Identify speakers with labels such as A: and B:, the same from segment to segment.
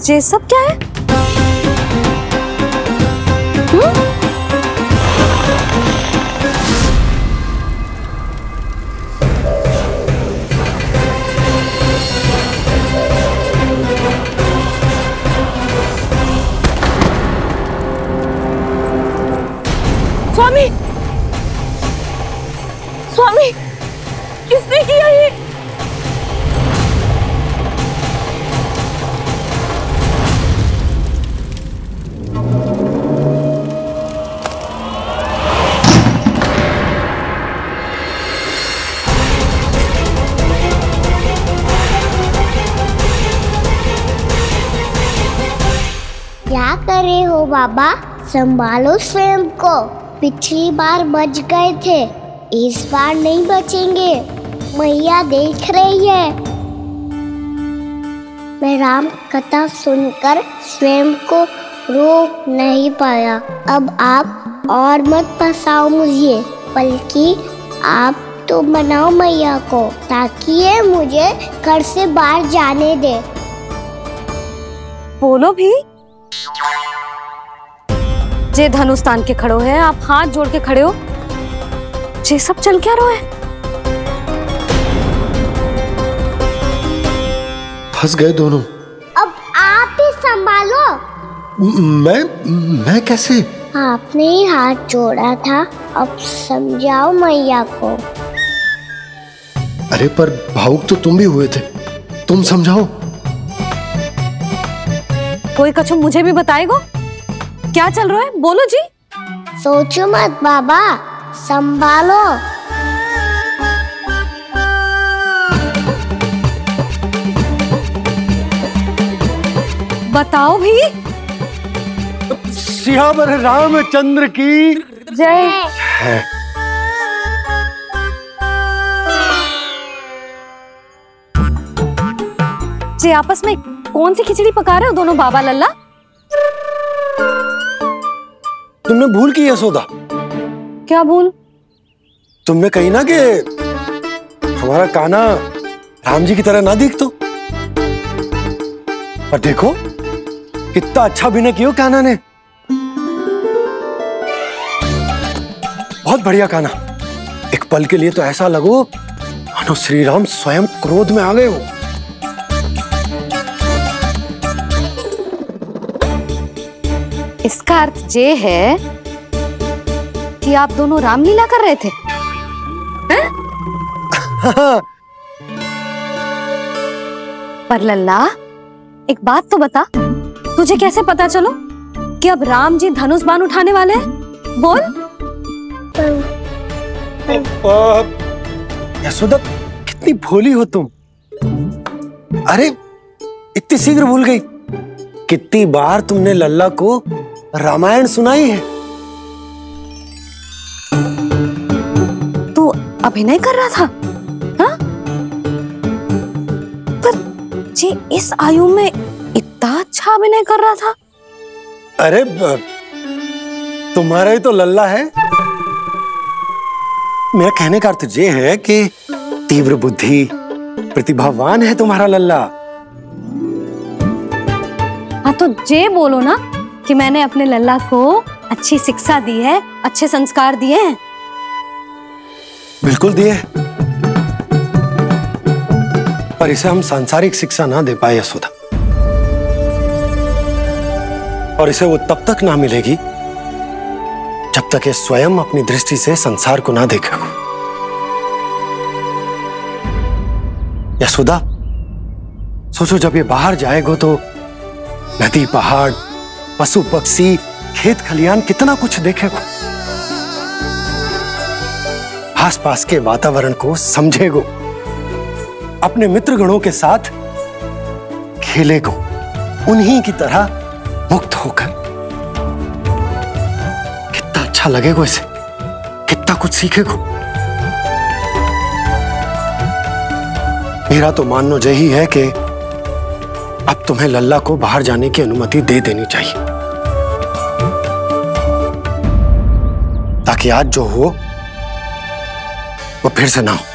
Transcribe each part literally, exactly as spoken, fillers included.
A: ये सब क्या है? हुँ? स्वामी, स्वामी, किसने किया ये?
B: क्या कर रहे हो बाबा? संभालो स्वयं को। पिछली बार बच गए थे, इस बार नहीं बचेंगे। मैया देख रही है। मैं राम कथा सुनकर स्वयं को रोक नहीं पाया। अब आप और मत फंसाओ मुझे, बल्कि आप तो मनाओ मैया को, ताकि ये मुझे घर से बाहर जाने दे।
A: बोलो भी। जे धनुष तान के खड़ो है, आप हाथ जोड़ के खड़े हो। ये सब चल क्या रहा है?
C: फंस गए दोनों।
B: अब आप ही संभालो।
C: मैं मैं कैसे?
B: आपने ही हाथ जोड़ा था, अब समझाओ मैया को।
C: अरे पर भावुक तो तुम भी हुए थे, तुम समझाओ।
A: कोई कछु मुझे भी बताएगो? क्या चल रहा है? बोलो जी।
B: सोचो मत बाबा, संभालो।
A: बताओ भी।
D: सियावर रामचंद्र की
A: जय।
C: है।
A: जी आपस में कौन सी खिचड़ी पका रहे हो दोनों बाबा लल्ला?
D: तुमने भूल की यशोदा?
A: क्या भूल?
D: तुमने कही ना कि हमारा कान्हा राम जी की तरह ना दिख तो। पर देखो कितना अच्छा अभिनय किया कान्हा ने। बहुत बढ़िया कान्हा। एक पल के लिए तो ऐसा लगो मानो श्री राम स्वयं क्रोध में आ गए हो।
A: इसका अर्थ ये है कि आप दोनों रामलीला कर रहे थे, हैं? पर लल्ला एक बात तो बता, तुझे कैसे पता चलो कि अब राम जी धनुष बाण उठाने वाले हैं? बोल।
D: यशोदा कितनी भोली हो तुम। अरे इतनी शीघ्र भूल गई। कितनी बार तुमने लल्ला को रामायण सुनाई है।
A: तू अभिनय कर रहा था, हाँ? पर जी इस आयु में इतना अच्छा अभिनय कर रहा था।
D: अरे तुम्हारा ही तो लल्ला है। मेरा कहने का अर्थ ये है कि तीव्र बुद्धि, प्रतिभावान है तुम्हारा लल्ला।
A: हाँ तो जे बोलो ना कि मैंने अपने लल्ला को अच्छी शिक्षा दी है, अच्छे संस्कार दिए हैं।
D: बिल्कुल दिए, पर इसे हम सांसारिक शिक्षा ना दे पाए यशोदा। और इसे वो तब तक ना मिलेगी जब तक ये स्वयं अपनी दृष्टि से संसार को ना देखेगा। यशोदा सोचो, जब ये बाहर जाएगा तो नदी, पहाड़, पशु पक्षी, खेत खलियान कितना कुछ देखेगा। आसपास के वातावरण को समझेगो, अपने मित्रगणों के साथ खेलेगो, उन्हीं की तरह मुक्त होकर। कितना अच्छा लगेगा इसे, कितना कुछ सीखेगो। मेरा तो मानना यही है कि अब तुम्हें लल्ला को बाहर जाने की अनुमति दे देनी चाहिए, ताकि आज जो हो वो फिर से ना हो।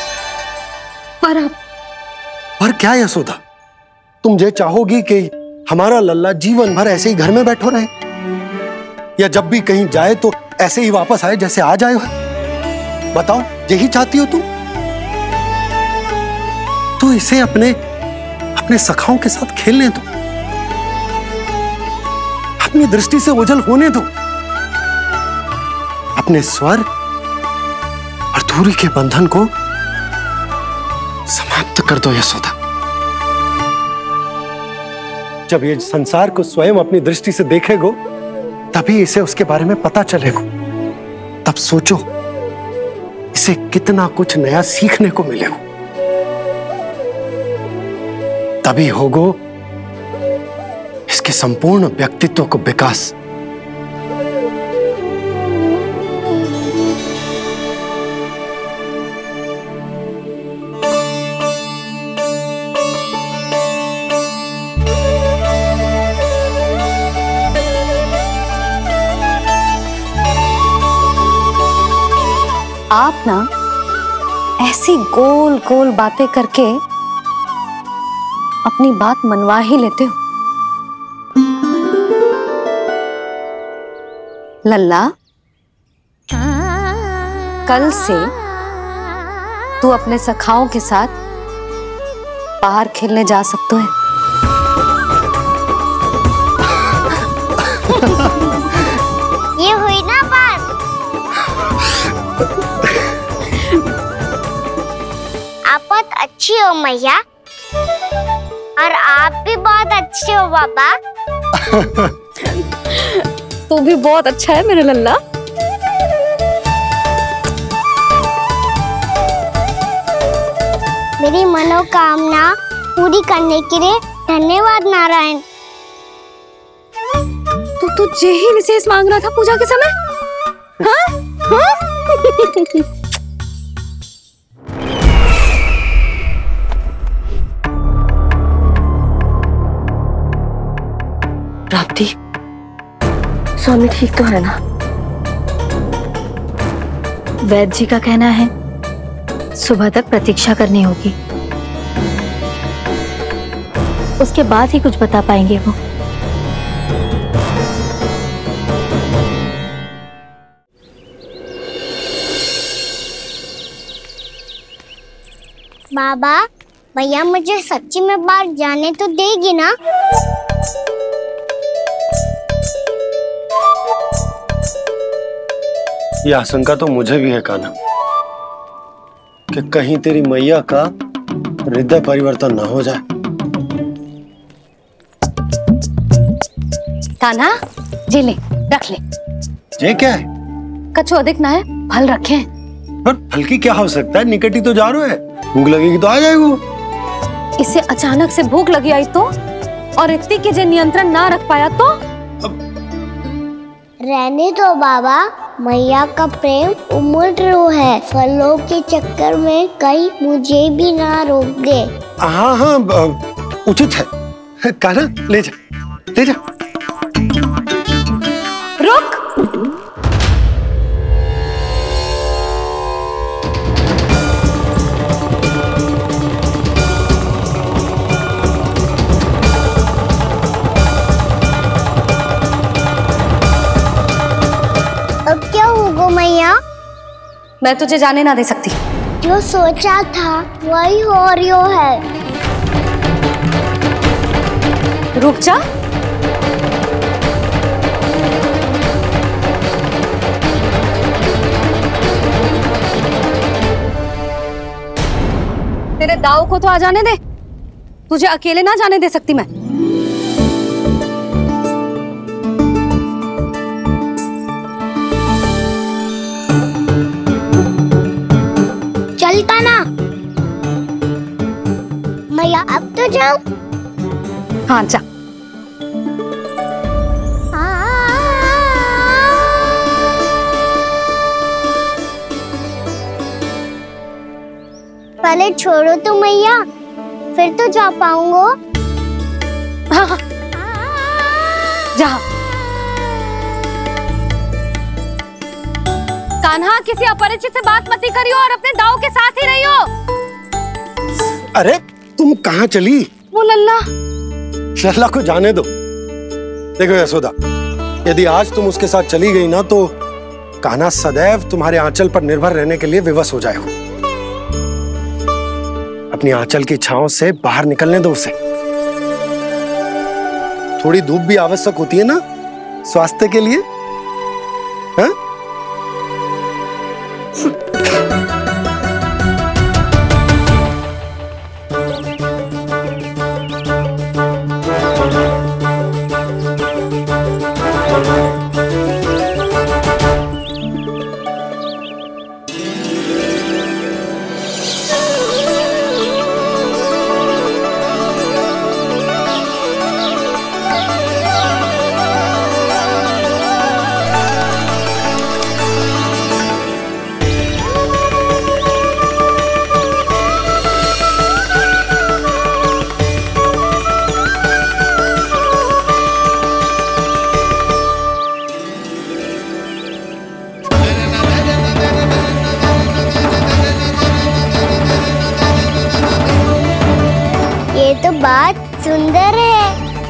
A: पर अब
D: पर क्या यशोदा, तुम ये चाहोगी कि हमारा लल्ला जीवन भर ऐसे ही घर में बैठो रहे, या जब भी कहीं जाए तो ऐसे ही वापस आए जैसे आज आए हो? बताओ, यही चाहती हो तुम? तो इसे अपने अपने सखाओं के साथ खेलने दो, अपनी दृष्टि से ओझल होने दो, अपने स्वर और दूरी के बंधन को समाप्त कर दो यशोदा। जब ये संसार को स्वयं अपनी दृष्टि से देखेगो तभी इसे उसके बारे में पता चलेगा। तब सोचो इसे कितना कुछ नया सीखने को मिलेगा। तभी होगो इसके संपूर्ण व्यक्तित्व को विकास।
A: आप ना ऐसी गोल गोल बातें करके अपनी बात मनवा ही लेते हो। लल्ला, कल से तू अपने सखाओं के साथ बाहर खेलने जा सकते हैं।
B: ये हुई ना बात। आप बहुत अच्छी हो मैया, और आप भी बहुत अच्छे हो पापा।
A: तू भी बहुत अच्छा है मेरे लल्ला।
B: मेरी मनोकामना पूरी करने के लिए धन्यवाद नारायण।
A: तो तू यही विशेष मांग रहा था पूजा के समय? हाँ? हाँ?
E: प्राप्ति, स्वामी ठीक तो है ना? वैद्य जी का कहना है सुबह तक प्रतीक्षा करनी होगी, उसके बाद ही कुछ बता पाएंगे वो।
B: बाबा, भैया मुझे सच्ची में बाहर जाने तो देगी ना?
D: यह आशंका तो मुझे भी है कान्हा, कि कहीं तेरी मैया का हृदय परिवर्तन ना हो जाए।
A: कान्हा, जी ले, रख ले।
D: ये क्या है?
A: कछु अधिक ना है, फल रखे हैं।
D: पर फल की क्या आवश्यकता है? निकट ही तो जा रहे हैं, भूख लगेगी तो आ जाएगा।
A: इसे अचानक से भूख लगी आई तो, और इतनी के जे नियंत्रण ना रख पाया तो?
D: अब
B: रहने दो बाबा, मैया का प्रेम उमड़ है। फलों के चक्कर में कहीं मुझे भी ना रोक दे।
D: हाँ हाँ, उचित है। कान्हा, ले जा, ले जा।
A: रुक।
B: अब क्या होगा मैया?
A: मैं तुझे जाने ना दे सकती।
B: जो सोचा था वही हो रही है।
A: रुक जा। तेरे दाव को तो आ जाने दे, तुझे अकेले ना जाने दे सकती मैं।
B: चलता ना मैया, अब तो जाओ।
A: हाँ जा।
B: पहले छोड़ो तो मैया, फिर तो जा पाऊंगा।
A: हाँ हाँ जा। कान्हा, किसी अपरिचित से बात मत करियो और अपने दाव के साथ ही रहियो।
D: अरे तुम कहाँ चली?
A: वो लल्ला,
D: शहला को जाने दो। देखो यशोदा, यदि आज तुम उसके साथ चली गई ना तो कान्हा सदैव तुम्हारे आंचल पर निर्भर रहने के लिए विवश हो जाएगा। अपनी आंचल की छांव से बाहर निकलने दो उसे। थोड़ी धूप भी आवश्यक होती है ना स्वास्थ्य के लिए, हाँ?
B: बात सुंदर है।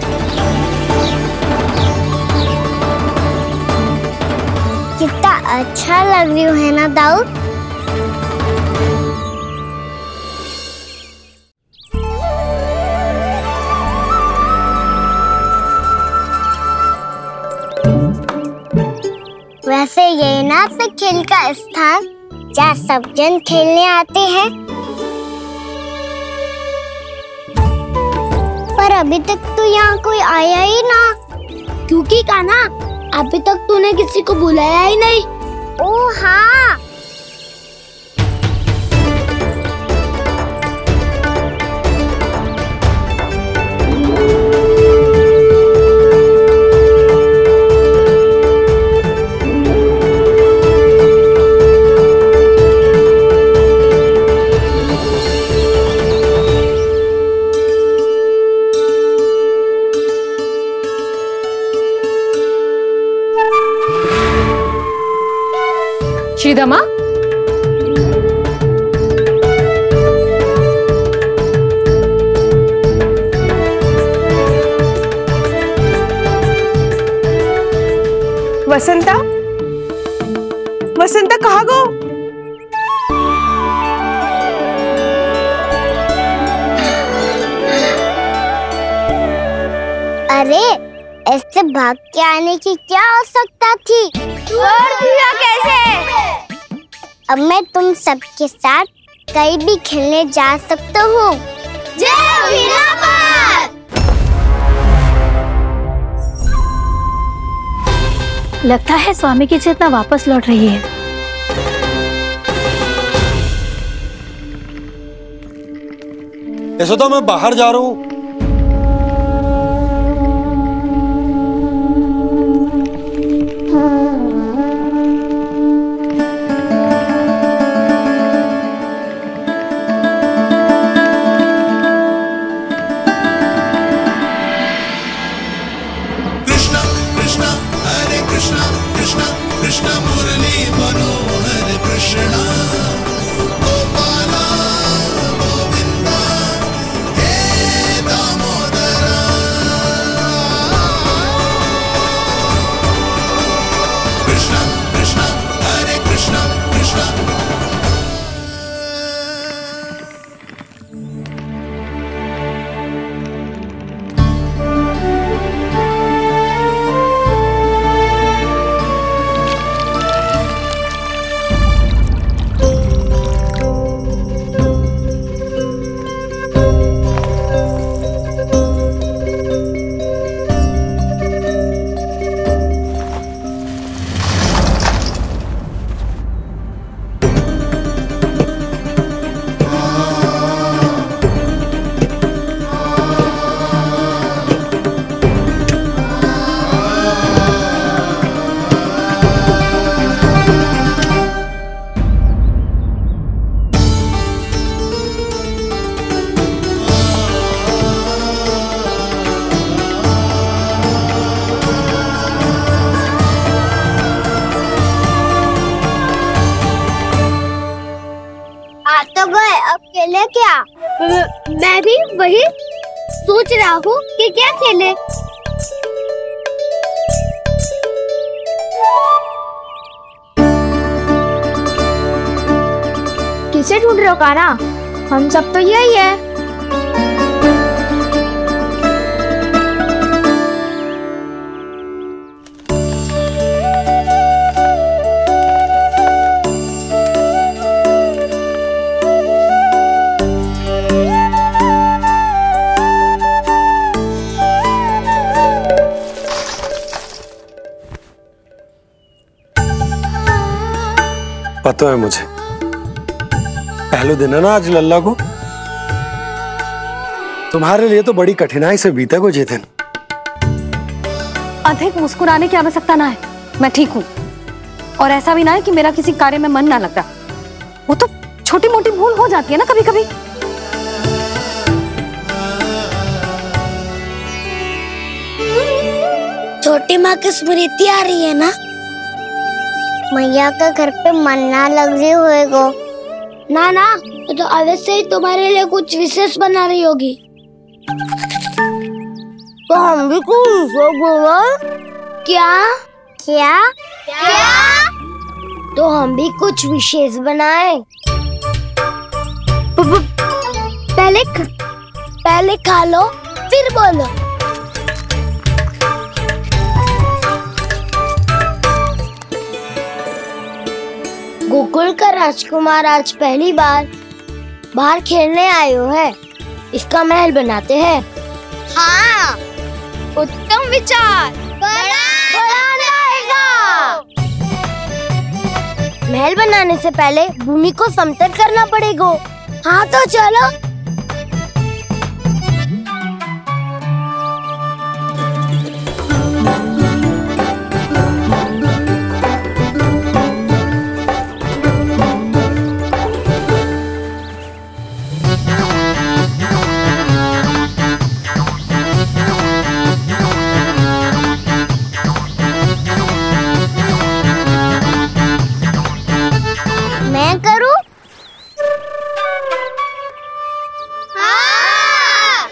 B: कितना अच्छा लग रही है ना दाऊ। वैसे ये ना तो खेल का स्थान जहाँ सब जन खेलने आते हैं, पर अभी तक तो यहाँ कोई आया ही ना। क्योंकि कान्हा अभी तक तूने किसी को बुलाया ही नहीं। ओह हाँ,
A: श्रीदमा,
F: वसंता, वसंता कहाँ गो?
B: अरे ऐसे भाग के आने की क्या आवश्यकता थी? छोड़ दिया कैसे? अब मैं तुम सबके साथ कहीं भी खेलने जा सकता हूँ। जय वीरापात!
E: लगता है स्वामी की चेतना वापस लौट रही है।
D: ऐसा तो मैं बाहर जा रहा हूँ।
B: तो गए, अब खेले क्या? मैं भी वही सोच रहा हूँ कि क्या खेले।
F: किसे ढूंढ रहे हो काना? हम सब तो यही है।
D: पता है मुझे, पहले दिन है ना आज लल्ला को। तुम्हारे लिए तो बड़ी कठिनाई से बीता को जितिन।
A: अधिक मुस्कुराने की आवश्यकता ना है, मैं ठीक हूँ। और ऐसा भी ना है कि मेरा किसी कार्य में मन ना लगता। वो तो छोटी मोटी भूल हो जाती है ना कभी कभी।
B: छोटी माँ की स्मृति आ रही है ना? मैया का घर पे मन ना लग रही होएगो। ना ना, ये तो अवश्य ही तुम्हारे लिए कुछ विशेष बना रही होगी। तो हम भी कुछ विशेष बोलो। क्या क्या क्या? तो हम भी कुछ विशेष बनाए। पहले पहले खा लो फिर बोलो। गोकुल का राजकुमार आज पहली बार बाहर खेलने आए हो है। इसका महल बनाते हैं। हाँ, उत्तम विचार। बड़ा बनाएगा। महल बनाने से पहले भूमि को समतल करना पड़ेगा। हाँ तो चलो। मैं करूं? हाँ।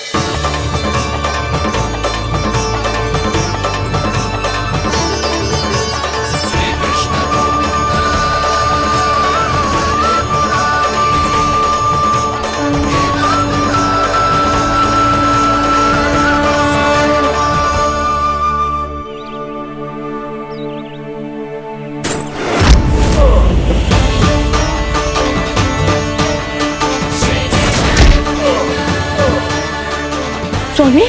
A: स्वामी,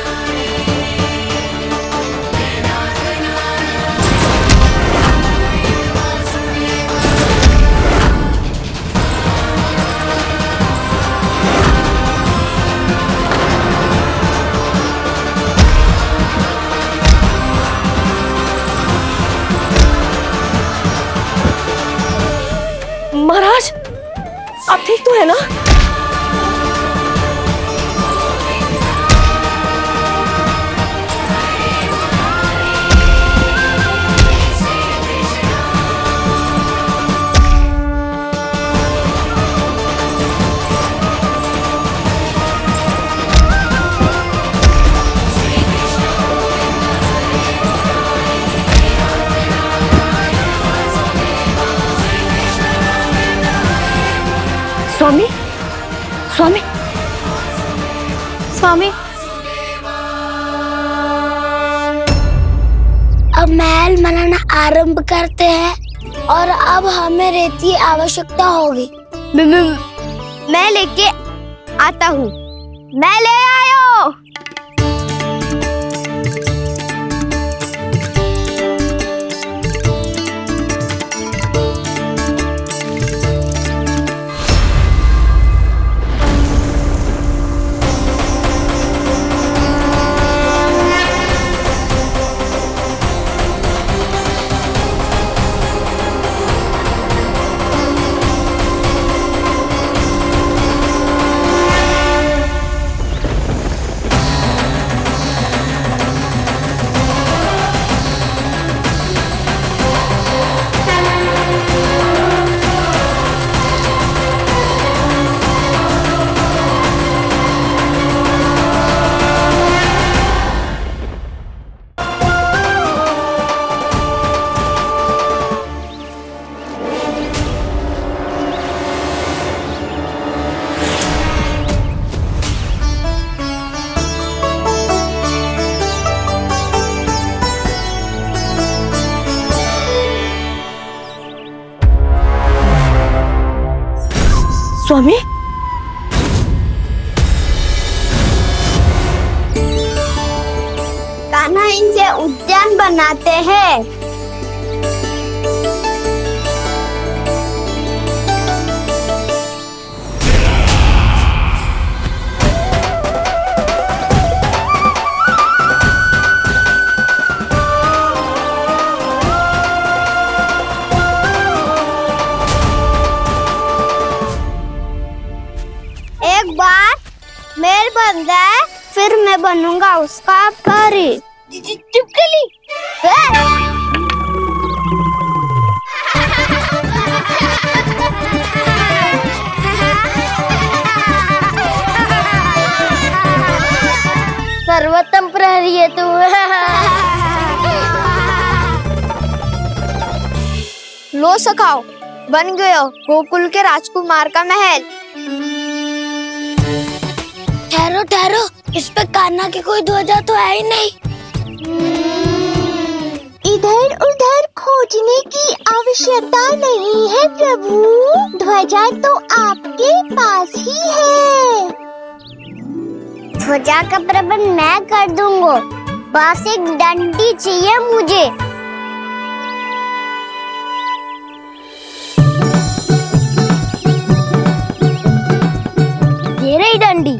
A: महाराज आप ठीक तो है ना? स्वामी, स्वामी, स्वामी।
B: अब महल बनाना आरंभ करते हैं और अब हमें रेत की आवश्यकता होगी। मैं लेके आता हूँ। मैं ले आयो।
E: स्वामी,
B: कान्हा इनसे उद्यान बनाते हैं। एक बार मेल बन जाए फिर मैं बनूंगा उसका परी। चिपकली सर्वोत्तम प्रहरी है तू। लो सखाओ, बन गयो गोकुल के राजकुमार का महल। ठहरो ठहरो, इस पे कान्हा की कोई ध्वजा तो है ही नहीं। इधर उधर खोजने की आवश्यकता नहीं है प्रभु, ध्वजा तो आपके पास ही है। ध्वजा का प्रबंध मैं कर दूंगा, बस एक डंडी चाहिए मुझे। ये रही डंडी।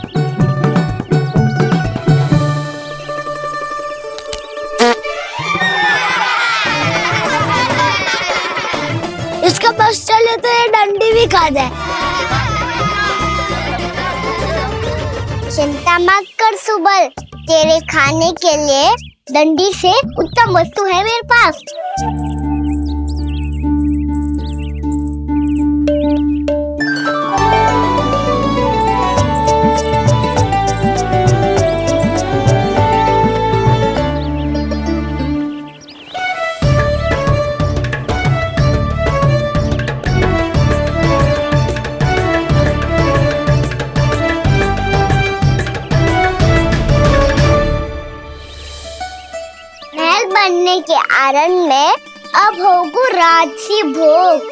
B: इसका बस चले तो ये डंडी भी खा जाए। चिंता मत कर सुबल, तेरे खाने के लिए डंडी से उत्तम वस्तु है मेरे पास। बनने के आरण में अब होगू राजसी भोग।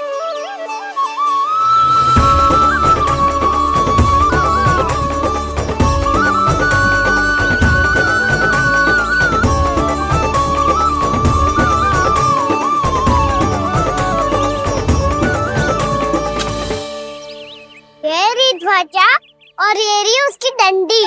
B: ये रही ध्वजा और ये रही उसकी डंडी।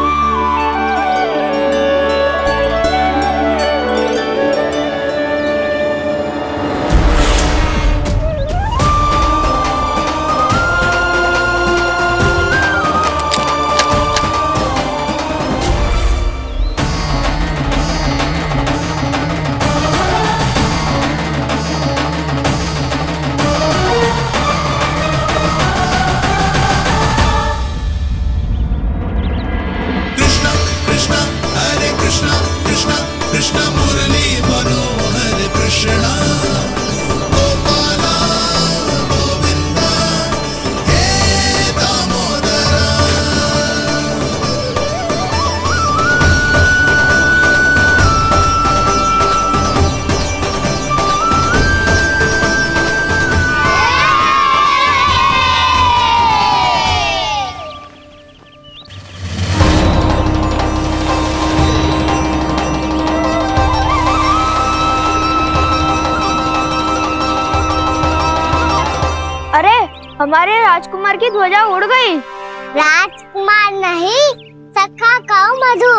B: हमारे राजकुमार की ध्वजा उड़ गई। राजकुमार नहीं, सखा कहो मधु।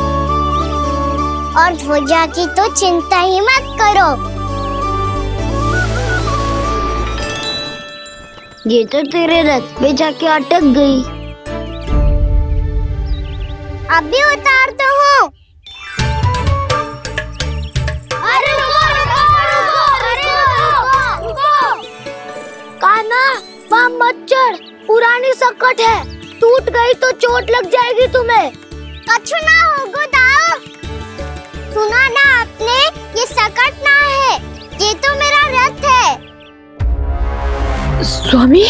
B: और ध्वजा की तो चिंता ही मत करो, ये तो तेरे रथ पे जाके अटक गई। अभी उतारता हूँ। अरे रुको, रुको, रुको, अरे रुको, रुको। कान्हा वहाँ मत चढ़, पुरानी सकट है, टूट गई तो चोट लग जाएगी तुम्हें। कछु ना होगा दाऊ। सुना ना आपने, ये सकट ना है, ये तो मेरा रथ है।
E: स्वामी,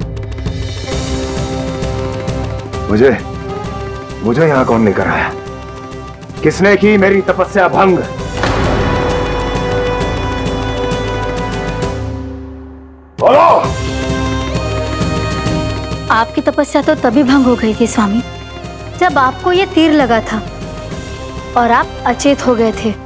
G: मुझे मुझे यहाँ कौन लेकर आया? किसने की मेरी तपस्या भंग? बोलो।
E: आपकी तपस्या तो तभी भंग हो गई थी स्वामी, जब आपको ये तीर लगा था और आप अचेत हो गए थे।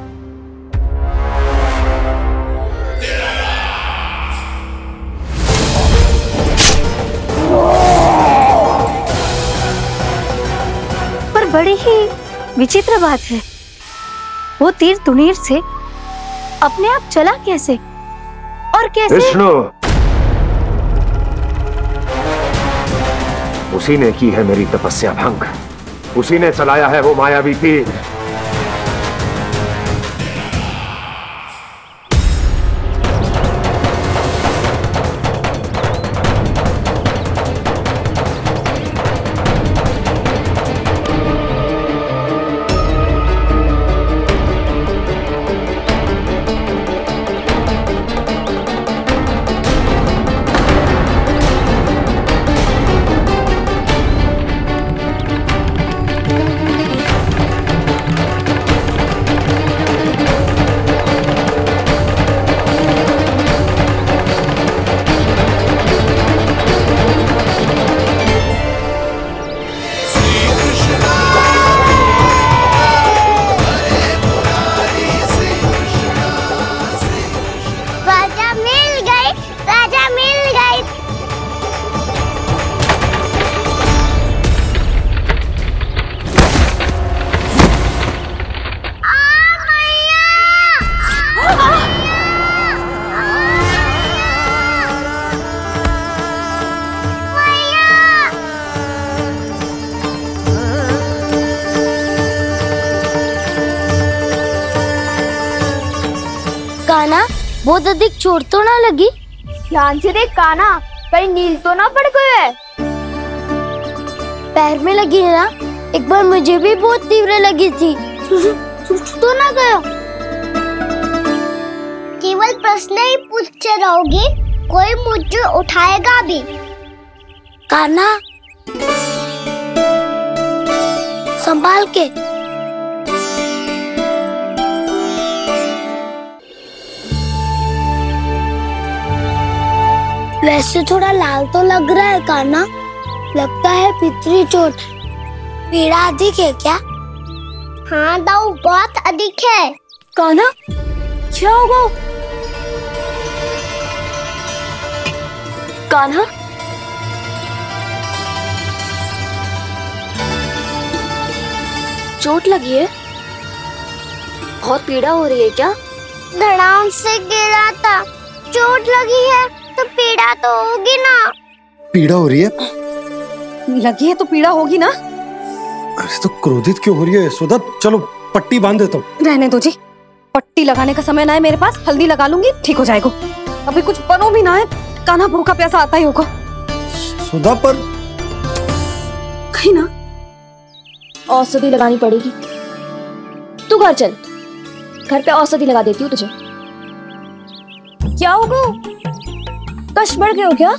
E: पर बड़ी ही विचित्र बात है, वो तीर तुनीर से अपने आप चला कैसे और कैसे?
G: विष्णु, उसी ने की है मेरी तपस्या भंग, उसी ने चलाया है वो मायावी तीर।
B: कान्हा, बहुत अधिक चोट तो ना लगी?
F: ध्यान से देख कान्हा, कहीं नील तो ना पड़ गए?
B: पैर में लगी है ना? एक बार मुझे भी बहुत तीव्र लगी थी। सूझ तो ना गया? केवल प्रश्न ही पूछते रहोगे, कोई मुझे उठाएगा भी? कान्हा, संभाल के। वैसे थोड़ा लाल तो लग रहा है कान्हा, लगता है पितरी चोट। पीड़ा अधिक है क्या? हाँ दाऊ, बहुत अधिक है।
A: कान्हा, क्या होगा? कान्हा, चोट लगी है? बहुत पीड़ा हो रही है क्या?
B: धड़ाम से गिरा था, चोट लगी है तो पीड़ा तो होगी ना।
C: पीड़ा हो रही है?
A: लगी है तो पीड़ा होगी ना।
C: अरे तो क्रोधित क्यों हो रही है यशोदा? चलो पट्टी बांध देता हूँ।
A: रहने दो जी, पट्टी लगाने का समय ना है मेरे पास, हल्दी लगा लूंगी, ठीक हो जाएगा। अभी कुछ बनो भी ना है, कान्हा भूखा प्यासा आता ही होगा।
C: सुधा पर
A: कहीं ना
F: औषधि लगानी पड़ेगी। तू घर चल, घर पे औषधि लगा देती हूँ तुझे। क्या होगा? कष्ट बढ़ गए हो क्या?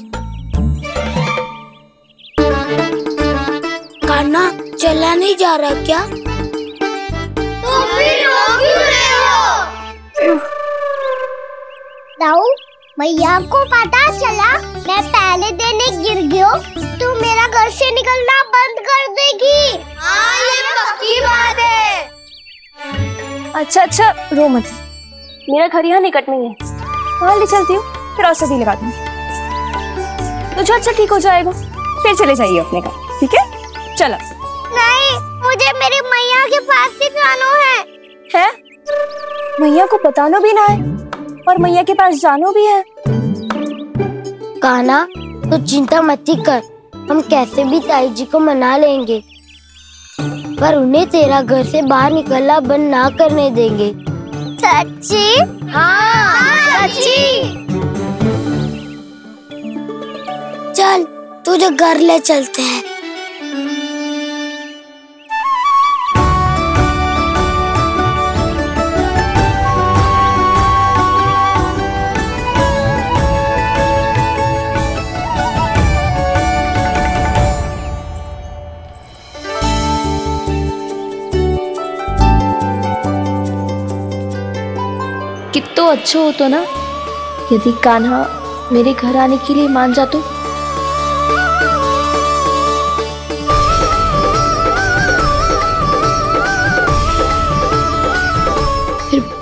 B: कान्हा, चला नहीं जा रहा क्या? तो फिर रो क्यों रहे हो? दाऊ, भैया को पता चला मैं पहले दिन ही गिर गया, तू मेरा घर से निकलना बंद कर देगी। हाँ, ये पक्की बात है।
F: अच्छा अच्छा, रो मत, मेरा घर यहाँ निकट में है, वहाँ ले चलती हूँ, फिर औषधि लगा दूंगी, तुझे अच्छा ठीक हो जाएगा। फिर चले जाइए अपने घर, ठीक है? चलो।
B: नहीं, मुझे मेरी मैया के पास ही जाना है।
F: है? मैया को बताना भी ना है और मैया के पास जानो भी है।
B: कान्हा, तो चिंता मत ही कर, हम कैसे भी ताई जी को मना लेंगे, पर उन्हें तेरा घर से बाहर निकलना बंद ना करने देंगे। सच्ची? हाँ, सच्ची। चल, तुझे घर ले चलते हैं।
F: कितना अच्छा हो तो ना यदि कान्हा मेरे घर आने के लिए मान जातो।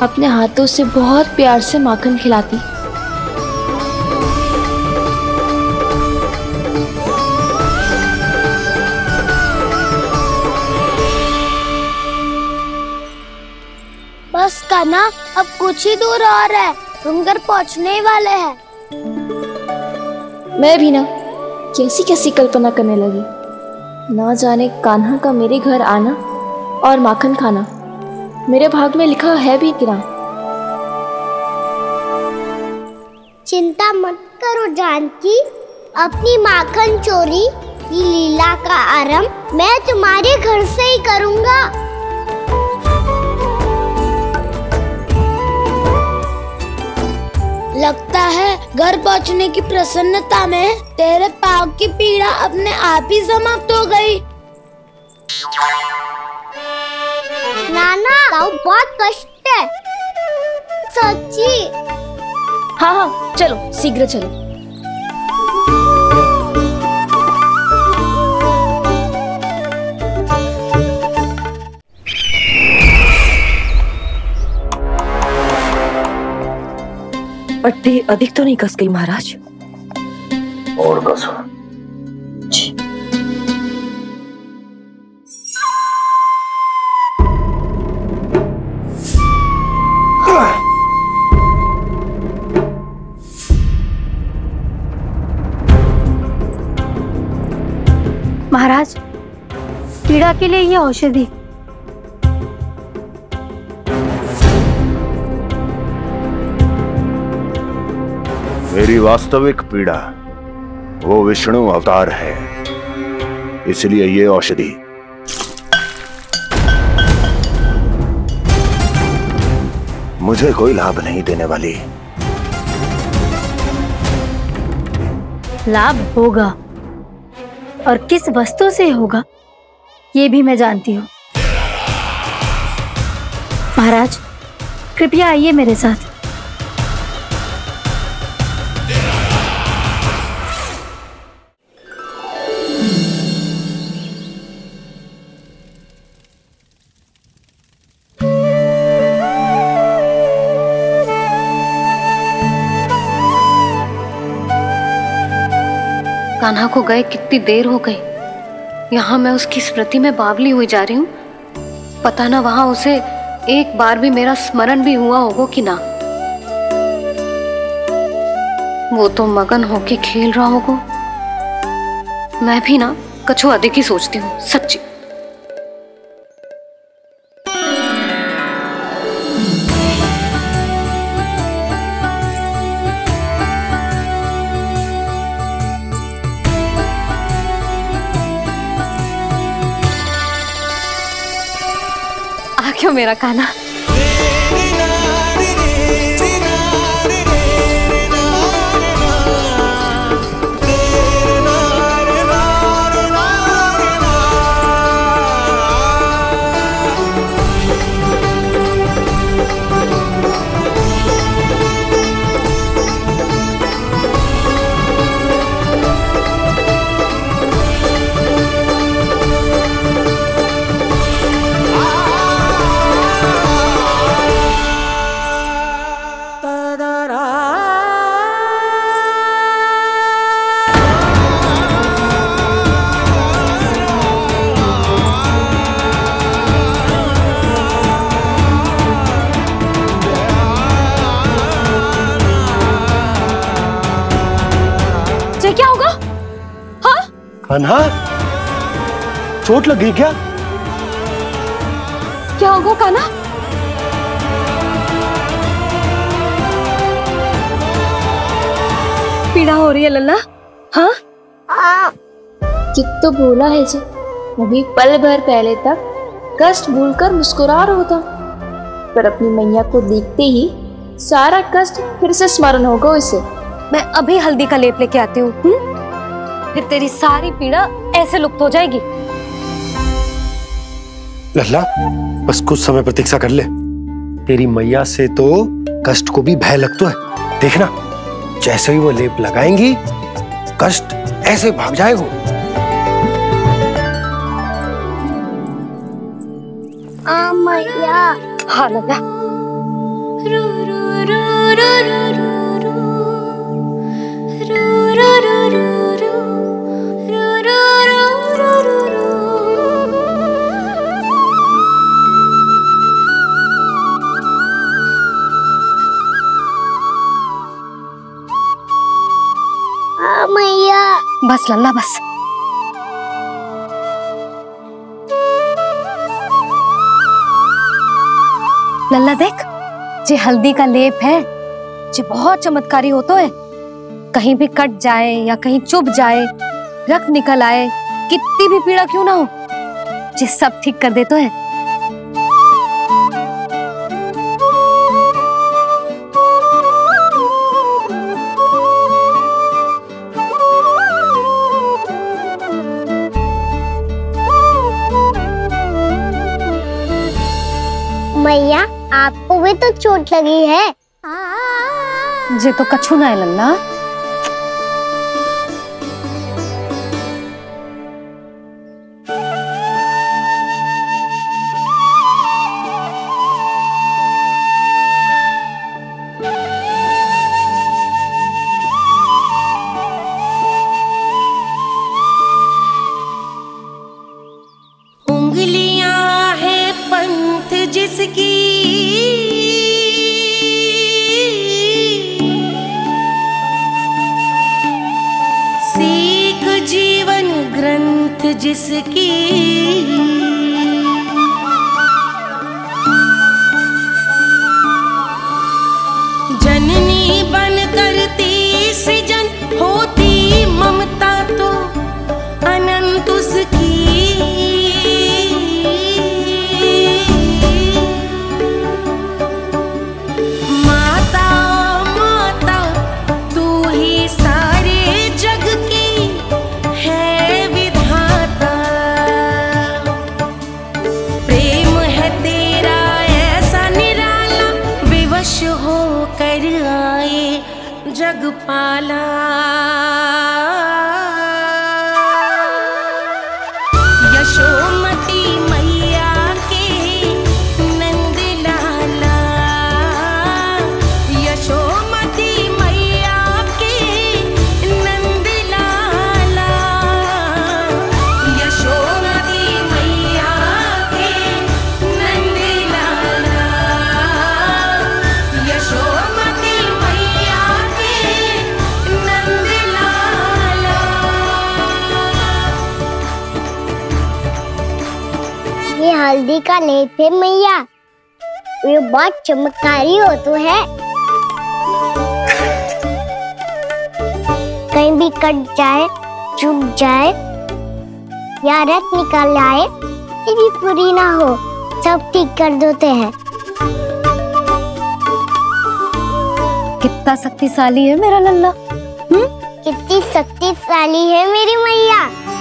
F: अपने हाथों से बहुत प्यार से माखन खिलाती।
B: बस कान्हा, अब कुछ ही दूर और है, हम घर पहुंचने ही वाले हैं।
F: मैं भी ना कैसी कैसी कल्पना करने लगी। ना जाने कान्हा का मेरे घर आना और माखन खाना मेरे भाग में लिखा है भी कि ना।
B: चिंता मत करो जानकी, अपनी माखन चोरी की लीला का आरंभ मैं तुम्हारे घर से ही करूंगा। लगता है घर पहुंचने की प्रसन्नता में तेरे पाँव की पीड़ा अपने आप ही समाप्त हो गई। नाना, पाँव बहुत कष्ट है सच्ची।
F: हाँ हाँ चलो शीघ्र चलो।
H: पट्टी अधिक तो नहीं कस गई महाराज?
G: और कसो।
E: महाराज, पीड़ा के लिए ये औषधि।
G: मेरी वास्तविक पीड़ा वो विष्णु अवतार है, इसलिए ये औषधि। मुझे कोई लाभ नहीं देने वाली।
E: लाभ होगा, और किस वस्तु से होगा ये भी मैं जानती हूँ। महाराज, कृपया आइए मेरे साथ।
A: कान्हा को गए कितनी देर हो गई। यहाँ मैं उसकी स्मृति में बावली हुई जा रही हूँ। पता ना वहां उसे एक बार भी मेरा स्मरण भी हुआ होगा कि ना। वो तो मगन होके खेल रहा होगा। मैं भी ना कछु अधिक ही सोचती हूँ सच्ची। क्यों मेरा कान्हा? क्या होगा? हाँ?
D: कान्हा, चोट लगी क्या?
A: क्या होगा कान्हा? पीड़ा हो रही है लल्ला? हाँ?
F: कित तो बोला है जी, अभी पल भर पहले तक कष्ट भूलकर मुस्कुरा रहा था, पर अपनी मैया को देखते ही सारा कष्ट फिर से स्मरण होगा उसे।
A: मैं अभी हल्दी का लेप लेके आती हूँ, फिर तेरी सारी पीड़ा ऐसे लुप्त हो जाएगी।
D: लल्ला, बस कुछ समय प्रतीक्षा कर ले। तेरी मैया से तो कष्ट को भी भय लगता है। देखना, जैसे ही वो लेप लगाएंगी कष्ट ऐसे भाग जाएगा।
B: आ मैया।
A: हाँ लल्ला,
B: मैया।
A: बस लल्ला बस। लल्ला देख, जे हल्दी का लेप है जे बहुत चमत्कारी होतो है। कहीं भी कट जाए या कहीं चुभ जाए, रक्त निकल आए, कितनी भी पीड़ा क्यों ना हो, जे सब ठीक कर देतो है।
B: मैया आपको भी तो चोट लगी है।
A: जे तो कछु ना है लल्ला।
I: उंगलियां है पंथ जिसकी, सीख जीवन ग्रंथ जिसकी, जननी बन करती सृजन होती ममता तो अनंत उसकी। माता माता तू ही सारे जग की है विधाता, प्रेम है तेरा ऐसा निराला, विवश हो कर आए जग पाला। यशोमती मैया के नंद लाला, यशोमती मैया के नंद लाला, यशोमती मैया के नंद लाला, यशोमती मैया के नंद लाला।
B: ये हल्दी का लेप है मैया, ये बहुत चमत्कारी हो तो है। कहीं भी कट जाए, चुभ जाए या रक्त निकल आए, ये भी पूरी ना हो, सब ठीक कर देते हैं।
A: कितना शक्तिशाली है मेरा लल्ला। हम्म
B: कितनी शक्तिशाली है मेरी मैया।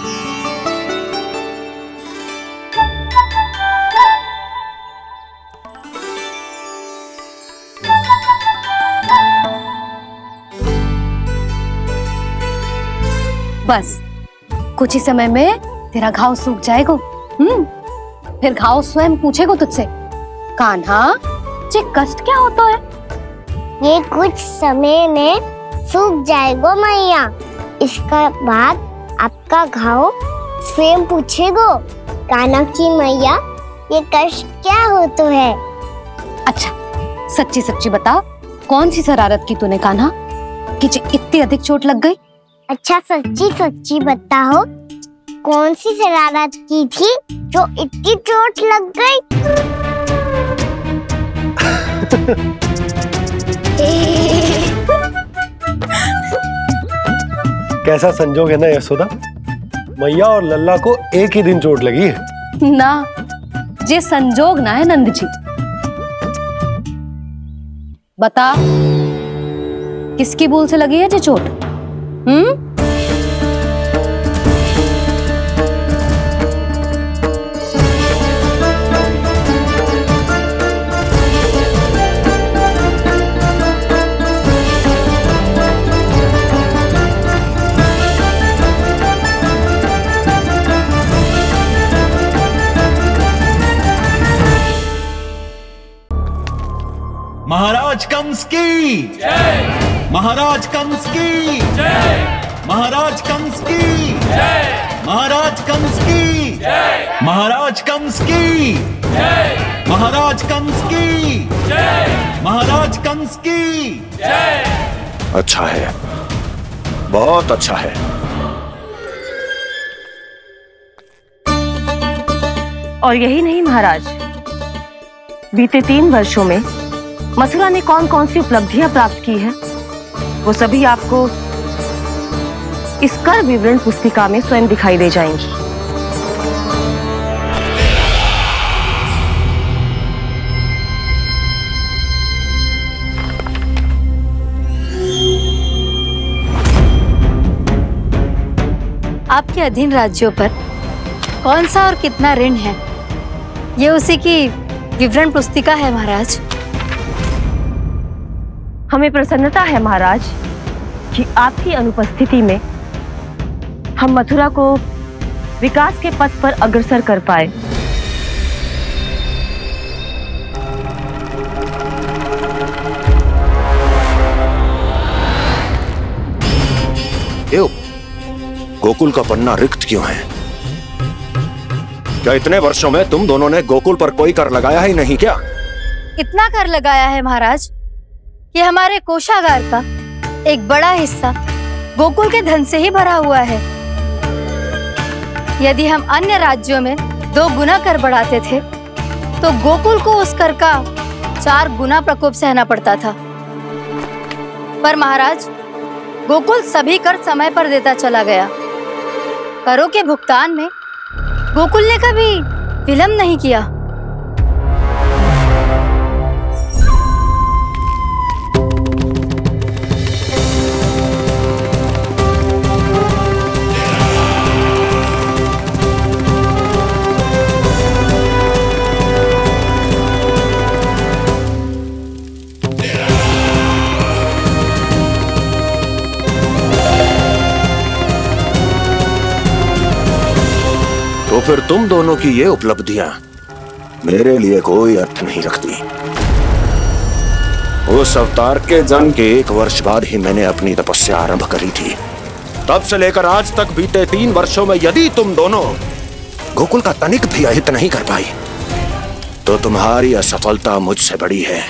A: बस कुछ ही समय में तेरा घाव सूख जाएगा। हम्म फिर घाव स्वयं पूछेगा तुझसे, कान्हा जे कष्ट क्या होता है?
B: ये कुछ समय में सूख जाएगा मैया। इसका बाद आपका घाव स्वयं पूछेगा, कान्हा की मैया ये कष्ट क्या होता है।
A: अच्छा सच्ची सच्ची बता, कौन सी शरारत की तूने कान्हा कि जे इतनी अधिक चोट लग गई?
B: अच्छा सच्ची सच्ची बताओ, कौन सी शरारत की थी जो इतनी चोट लग गई?
D: कैसा संजोग है ना यशोदा, मैया और लल्ला को एक ही दिन चोट लगी है।
A: ना जे संजोग ना है नंद जी। बता किसकी भूल से लगी है जे चोट? हम्म
J: महाराज कंस की जय, महाराज कंस की जय, महाराज कंस की जय, महाराज कंस की जय, महाराज कंस की जय, महाराज कंस की जय, महाराज कंस की जय।
G: अच्छा है, बहुत अच्छा है।
H: और यही नहीं महाराज, बीते तीन वर्षों में मथुरा ने कौन कौन सी उपलब्धियां प्राप्त की है, वो सभी आपको इस कर विवरण पुस्तिका में स्वयं दिखाई दे जाएंगी।
E: आपके अधीन राज्यों पर कौन सा और कितना ऋण है, ये उसी की विवरण पुस्तिका है महाराज।
H: हमें प्रसन्नता है महाराज कि आपकी अनुपस्थिति में हम मथुरा को विकास के पथ पर अग्रसर कर पाए।
G: क्यों? गोकुल का पन्ना रिक्त क्यों है? क्या इतने वर्षों में तुम दोनों ने गोकुल पर कोई कर लगाया ही नहीं क्या?
E: इतना कर लगाया है महाराज कि हमारे कोषागार का एक बड़ा हिस्सा गोकुल के धन से ही भरा हुआ है। यदि हम अन्य राज्यों में दो गुना कर बढ़ाते थे तो गोकुल को उस कर का चार गुना प्रकोप सहना पड़ता था। पर महाराज, गोकुल सभी कर समय पर देता चला गया। करों के भुगतान में गोकुल ने कभी विलंब नहीं किया।
G: तो फिर तुम दोनों की ये उपलब्धियां मेरे लिए कोई अर्थ नहीं रखती। उस अवतार के जन्म के एक वर्ष बाद ही मैंने अपनी तपस्या आरंभ करी थी। तब से लेकर आज तक बीते तीन वर्षों में यदि तुम दोनों गोकुल का तनिक भी अहित नहीं कर पाई तो तुम्हारी असफलता मुझसे बड़ी है।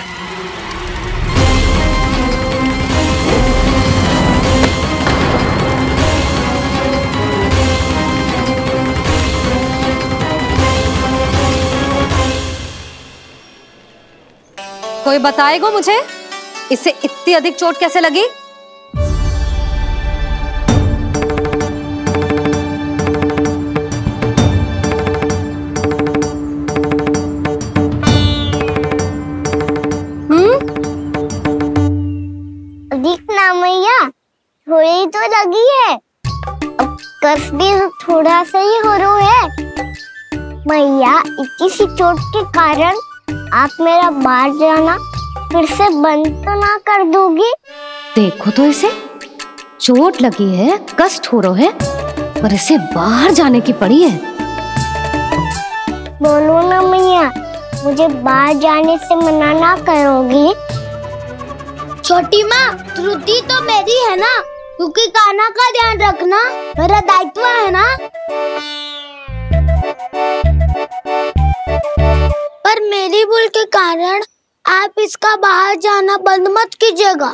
A: कोई बताएगा मुझे इसे इतनी अधिक चोट कैसे लगी?
B: हम्म अधिक ना मैया, थोड़ी तो लगी है। अब कस भी थोड़ा सा ही हो रहा है। मैया, इतनी सी चोट के कारण आप मेरा बाहर जाना फिर से बंद तो ना कर दोगी?
A: देखो तो इसे, चोट लगी है, कष्ट हो रहा है, पर इसे बाहर जाने की पड़ी है।
B: बोलो ना मैया, मुझे बाहर जाने से मना ना करोगी? छोटी माँ, त्रुटि तो मेरी है ना, क्योंकि कान्हा का ध्यान रखना मेरा दायित्व है ना। पर मेरी भूल के कारण आप इसका बाहर जाना बंद मत कीजिएगा।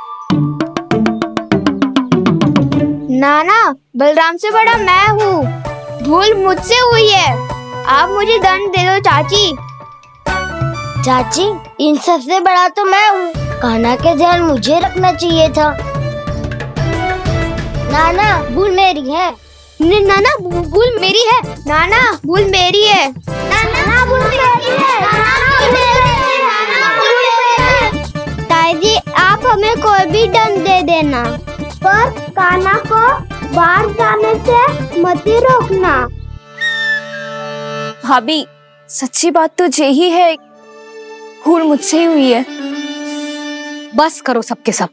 B: नाना, बलराम से बड़ा मैं हूँ, भूल मुझसे हुई है, आप मुझे दंड दे दो चाची। चाची, इन सबसे बड़ा तो मैं हूँ, कान्हा के ध्यान मुझे रखना चाहिए था। नाना, भूल मेरी है। नाना, भूल मेरी है। नाना, भूल मेरी है। नाना, भूल मेरी है। नाना, भूल मेरी है। नाना, भूल मेरी है। ताई जी, आप हमें कोई भी दंड दे देना, पर कान्हा को बाहर जाने से मत ही रोकना।
F: भाभी, सच्ची बात तो यही है, भूल मुझसे ही हुई है।
A: बस करो सबके सब।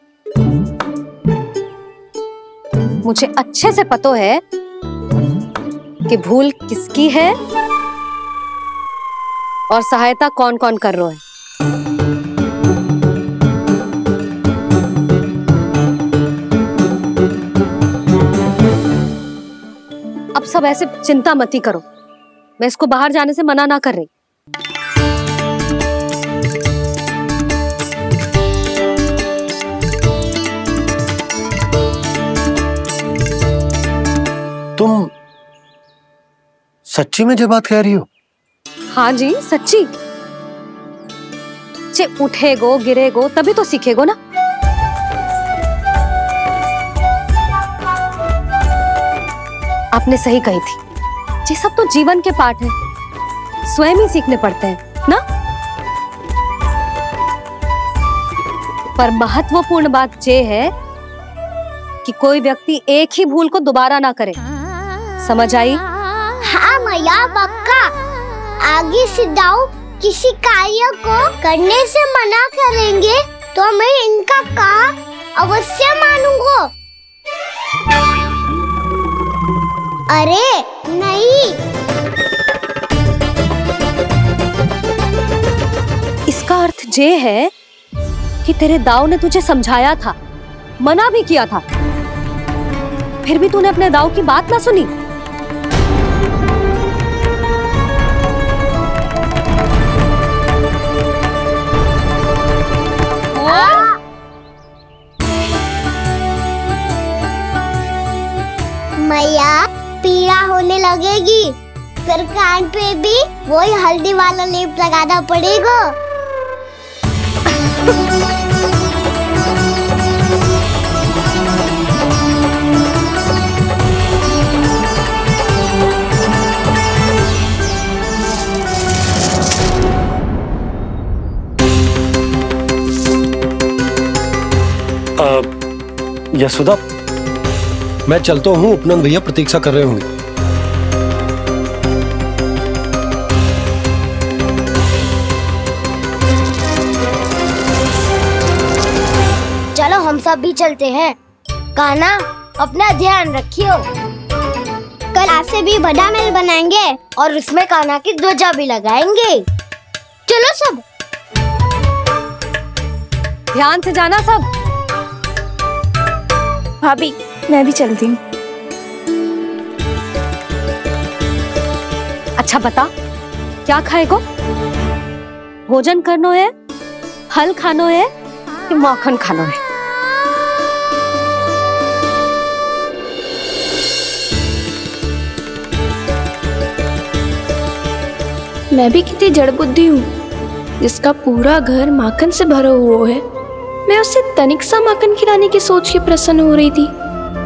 A: मुझे अच्छे से पता है कि भूल किसकी है और सहायता कौन कौन कर रहा है। सब ऐसे चिंता मती करो, मैं इसको बाहर जाने से मना ना कर रही।
D: तुम सच्ची में ये बात कह रही हो?
A: हाँ जी सच्ची। चे उठेगो गिरेगो तभी तो सीखेगो ना। आपने सही कही थी, ये सब तो जीवन के पाठ है, स्वयं ही सीखने पड़ते हैं ना। पर महत्वपूर्ण बात ये है कि कोई व्यक्ति एक ही भूल को दोबारा ना करे, समझ आई?
B: हाँ मैया पक्का। आगे से दाऊ किसी कार्य को करने से मना करेंगे तो मैं इनका काम अवश्य मानूंगा। अरे नहीं,
A: इसका अर्थ ये है कि तेरे दाऊ ने तुझे समझाया था, मना भी किया था, फिर भी तूने अपने दाऊ की बात ना सुनी।
B: मैया पीड़ा होने लगेगी, फिर कान पे भी वही हल्दी वाला लेप लगाना पड़ेगा।
C: यशोदा, मैं चलता हूँ, उपनंद भैया प्रतीक्षा कर रहे होंगे।
B: चलो हम सब भी चलते हैं। कान्हा अपना ध्यान रखियो। कल आज से भी बड़ा महल बनाएंगे और उसमें कान्हा की ध्वजा भी लगाएंगे। चलो सब।
A: ध्यान से जाना सब।
F: भाभी मैं भी चलती हूँ।
A: अच्छा बता, क्या खाएगो? भोजन करनो है, फल खानो है कि माखन खानो है?
F: मैं भी कितनी जड़ बुद्धि हूँ, जिसका पूरा घर माखन से भरा हुआ है। मैं उससे तनिक सा माखन खिलाने की सोच के प्रसन्न हो रही थी।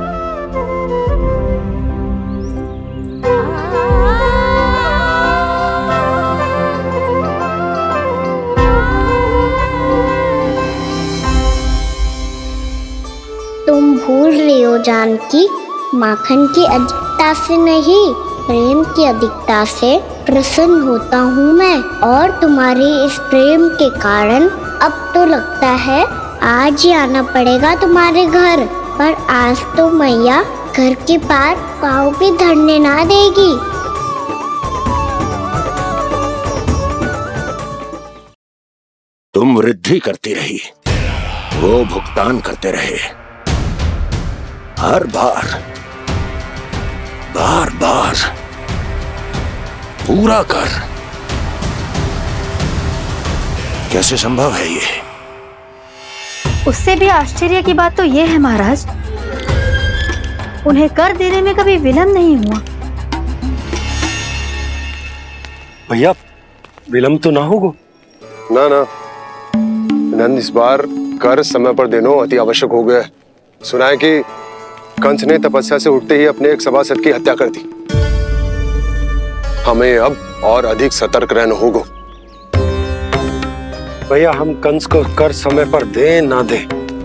B: तुम भूल रही हो जानकी, माखन की अधिकता से नहीं, प्रेम की अधिकता से प्रसन्न होता हूँ मैं। और तुम्हारे इस प्रेम के कारण अब तो लगता है आज ही आना पड़ेगा तुम्हारे घर। पर आज तो मैया घर के पार पाँव भी धरने ना देगी।
G: तुम वृद्धि करती रही, वो भुगतान करते रहे। हर बार बार बार पूरा कर। कैसे संभव है ये?
E: उससे भी आश्चर्य की बात तो ये है महाराज, उन्हें कर देने में कभी विलंब नहीं हुआ।
C: भैया विलंब तो ना होगा?
D: ना ना नंद, इस बार कर समय पर देना अति आवश्यक हो गया है। सुना है कि कंस ने तपस्या से उठते ही अपने एक सभासद की हत्या कर दी। हमें अब और अधिक सतर्क रहना होगा।
C: भैया हम कंस को कर समय पर दे ना दे,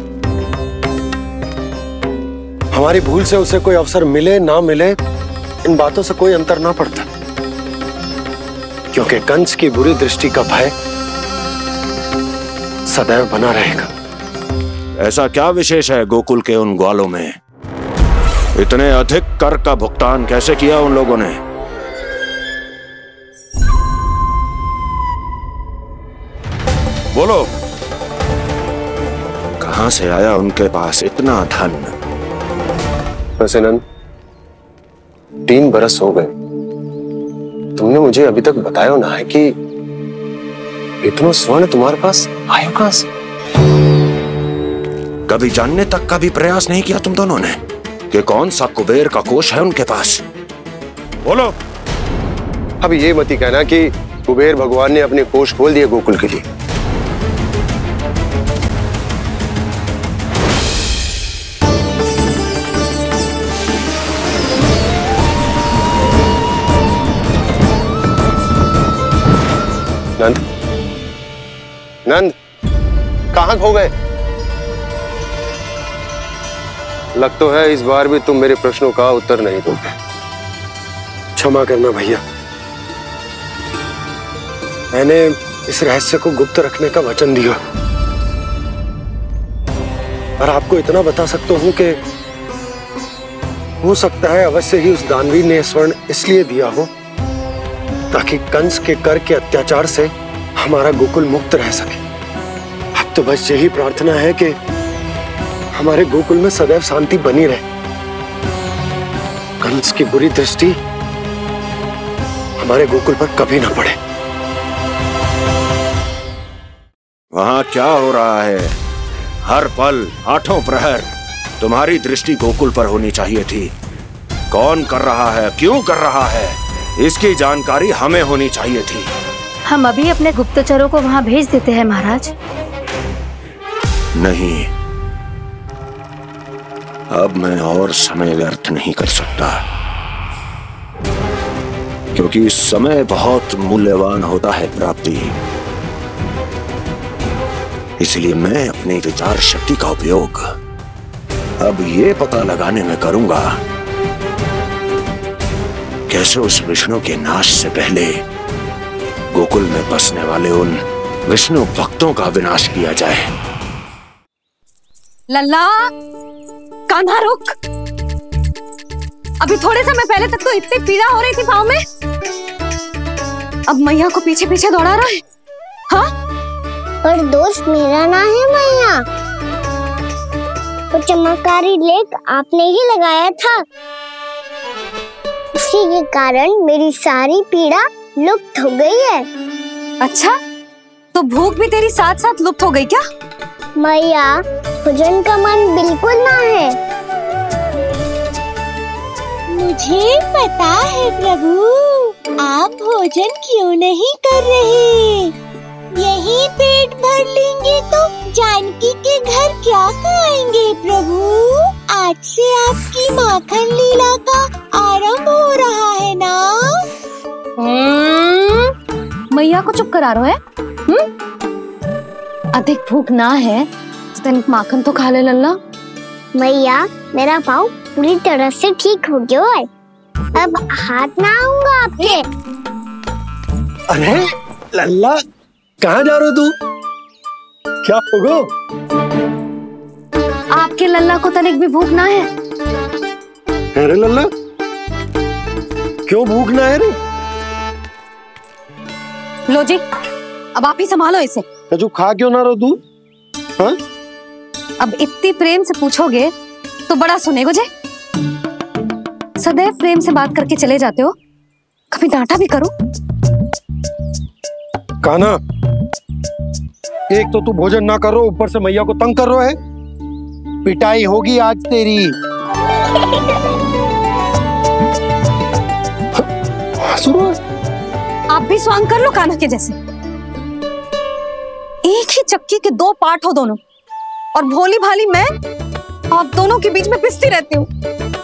C: हमारी भूल से उसे कोई अवसर मिले ना मिले, इन बातों से कोई अंतर ना पड़ता, क्योंकि कंस की बुरी दृष्टि का भय सदैव बना रहेगा।
G: ऐसा क्या विशेष है गोकुल के उन ग्वालों में? इतने अधिक कर का भुगतान कैसे किया उन लोगों ने? बोलो, कहां से आया उनके पास इतना धन?
D: वैसे नंद,
C: तीन बरस हो गए, तुमने मुझे अभी तक बताया ना है कि इतना स्वर्ण तुम्हारे पास आयो कहां से?
G: कभी जानने तक का भी प्रयास नहीं किया तुम दोनों ने कि कौन सा कुबेर का कोष है उनके पास? बोलो।
C: अब ये मत ही कहना कि कुबेर भगवान ने अपने कोष खोल दिए गोकुल के लिए। नंद, नंद, कहां खो गए? लग तो है इस बार भी तुम मेरे प्रश्नों का उत्तर नहीं दोगे। क्षमा करना भैया, मैंने इस रहस्य को गुप्त रखने का वचन दिया। और आपको इतना बता सकता हूं कि हो सकता है अवश्य ही उस दानवीर ने स्वर्ण इसलिए दिया हो ताकि कंस के कर के अत्याचार से हमारा गोकुल मुक्त रह सके। अब तो बस यही प्रार्थना है कि हमारे गोकुल में सदैव शांति बनी रहे, कंस की बुरी दृष्टि हमारे गोकुल पर कभी ना पड़े।
G: वहां क्या हो रहा है? हर पल आठों प्रहर तुम्हारी दृष्टि गोकुल पर होनी चाहिए थी। कौन कर रहा है, क्यों कर रहा है, इसकी जानकारी हमें होनी चाहिए थी।
E: हम अभी अपने गुप्तचरों को वहां भेज देते हैं महाराज।
G: नहीं, अब मैं और समय व्यर्थ नहीं कर सकता, क्योंकि समय बहुत मूल्यवान होता है प्राप्ति। इसलिए मैं अपनी विचार शक्ति का उपयोग अब ये पता लगाने में करूंगा कैसे उस विष्णु के नाश से पहले गोकुल में बसने वाले उन विष्णु भक्तों का विनाश किया जाए।
A: लल्ला, कान्हा रुक। अभी थोड़े समय पहले तक तो इतनी पीड़ा हो रही थी पाँव में, अब मैया को पीछे पीछे दौड़ा रहा है। हाँ?
B: पर दोस्त मेरा ना है मैया, वो चमत्कारी लेख आपने ही लगाया था, इसी के कारण मेरी सारी पीड़ा लुप्त हो गई है।
A: अच्छा, तो भूख भी तेरी साथ साथ लुप्त हो गई क्या?
B: मैया, भोजन का मन बिल्कुल ना है।
K: मुझे पता है प्रभु, आप भोजन क्यों नहीं कर रहे। यही पेट भर लेंगे तो जानकी के घर क्या खाएंगे प्रभु। आज से आपकी माखन लीला का आरंभ हो रहा है ना।
A: मैया को चुप करा रहे हैं? हम्म? अधिक भूख ना है तो तनिक माखन तो खा ले लल्ला।
B: मैया, मेरा पाँव पूरी तरह से ठीक हो गया है, अब हाथ ना आऊंगा आपके।
D: अरे लल्ला, कहाँ जा रहे हो तू? क्या होगा?
A: आपके लल्ला को तनिक भी भूख ना है?
D: अरे लल्ला, क्यों भूख ना है रे?
A: लो जी, अब आप ही संभालो इसे।
D: जो खा क्यों ना रहो तू? हाँ?
A: अब इतनी प्रेम से पूछोगे तो बड़ा सुनेगो जे। सदैव प्रेम से बात करके चले जाते हो, कभी डांटा भी करो।
D: कान्हा, एक तो तू भोजन ना करो, ऊपर से मैया को तंग कर रहा है। पिटाई होगी आज तेरी।
A: आप भी स्वांग कर लो कान्हा के जैसे। एक ही चक्की के दो पार्ट हो दोनों, और भोली भाली मैं आप दोनों के बीच में पिसती रहती हूँ।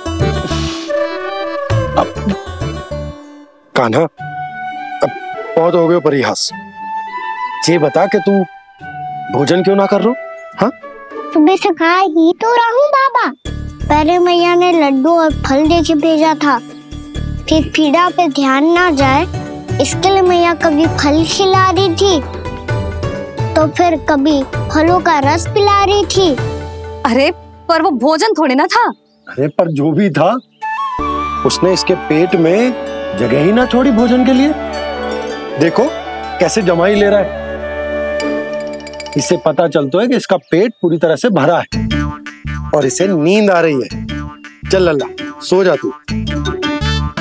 D: कान्हा, अब बहुत हो गए परिहास। ये बता कि तू भोजन क्यों ना कर रो? हाँ?
B: सुबह से खा ही तो रहा हूँ बाबा। पहले मैया ने लड्डू और फल देके भेजा था, फिर पीड़ा पे ध्यान ना जाए इसके लिए मैया कभी फल खिला रही थी तो फिर कभी फलों का रस पिला रही थी।
A: अरे पर वो भोजन थोड़े ना था।
D: अरे पर जो भी था, उसने इसके पेट में जगह ही ना छोड़ी भोजन के लिए। देखो कैसे जमाई ले रहा है। इससे पता चलता है कि इसका पेट पूरी तरह से भरा है और इसे नींद आ रही है। चल लल्ला, सो जा तू।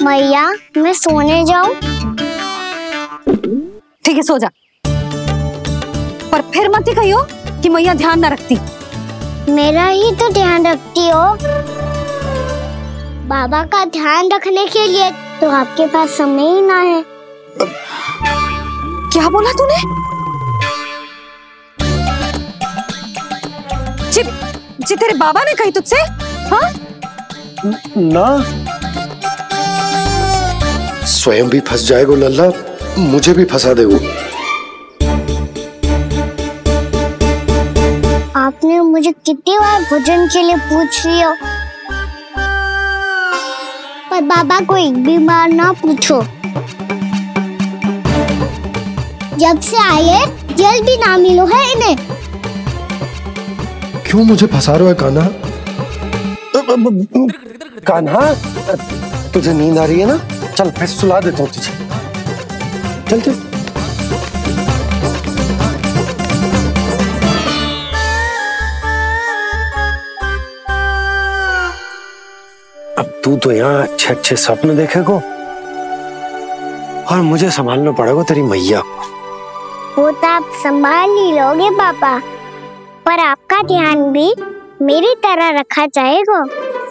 B: मैया मैं सोने जाऊं?
A: ठीक है सो जा, पर फिर मत ही कहियो कि मैया ध्यान न रखती।
B: मेरा ही तो ध्यान रखती हो। बाबा का ध्यान रखने के लिए तो आपके पास समय ही ना है।
A: क्या बोला तूने? जी, जी तेरे बाबा ने कही तुझसे? हाँ?
C: ना, स्वयं भी फंस जाएगो लल्ला, मुझे भी फंसा देगो।
B: आपने मुझे कितनी बार भोजन के लिए पूछ लिया, पर बाबा को एक भी बार ना पूछो। जब से आए जल भी ना मिलो है इन्हें।
C: क्यों मुझे फंसा रहे हो कान्हा? कान्हा, तुझे नींद आ रही है ना? चल मैं सुला देता हूँ तुझे। चल चल। अब तू तो यहाँ अच्छे अच्छे सपने देखेगो और मुझे संभालना पड़ेगा तेरी मैया को।
B: वो तो आप संभाल ही लोगे पापा, पर आपका ध्यान भी मेरी तरह रखा जाएगा।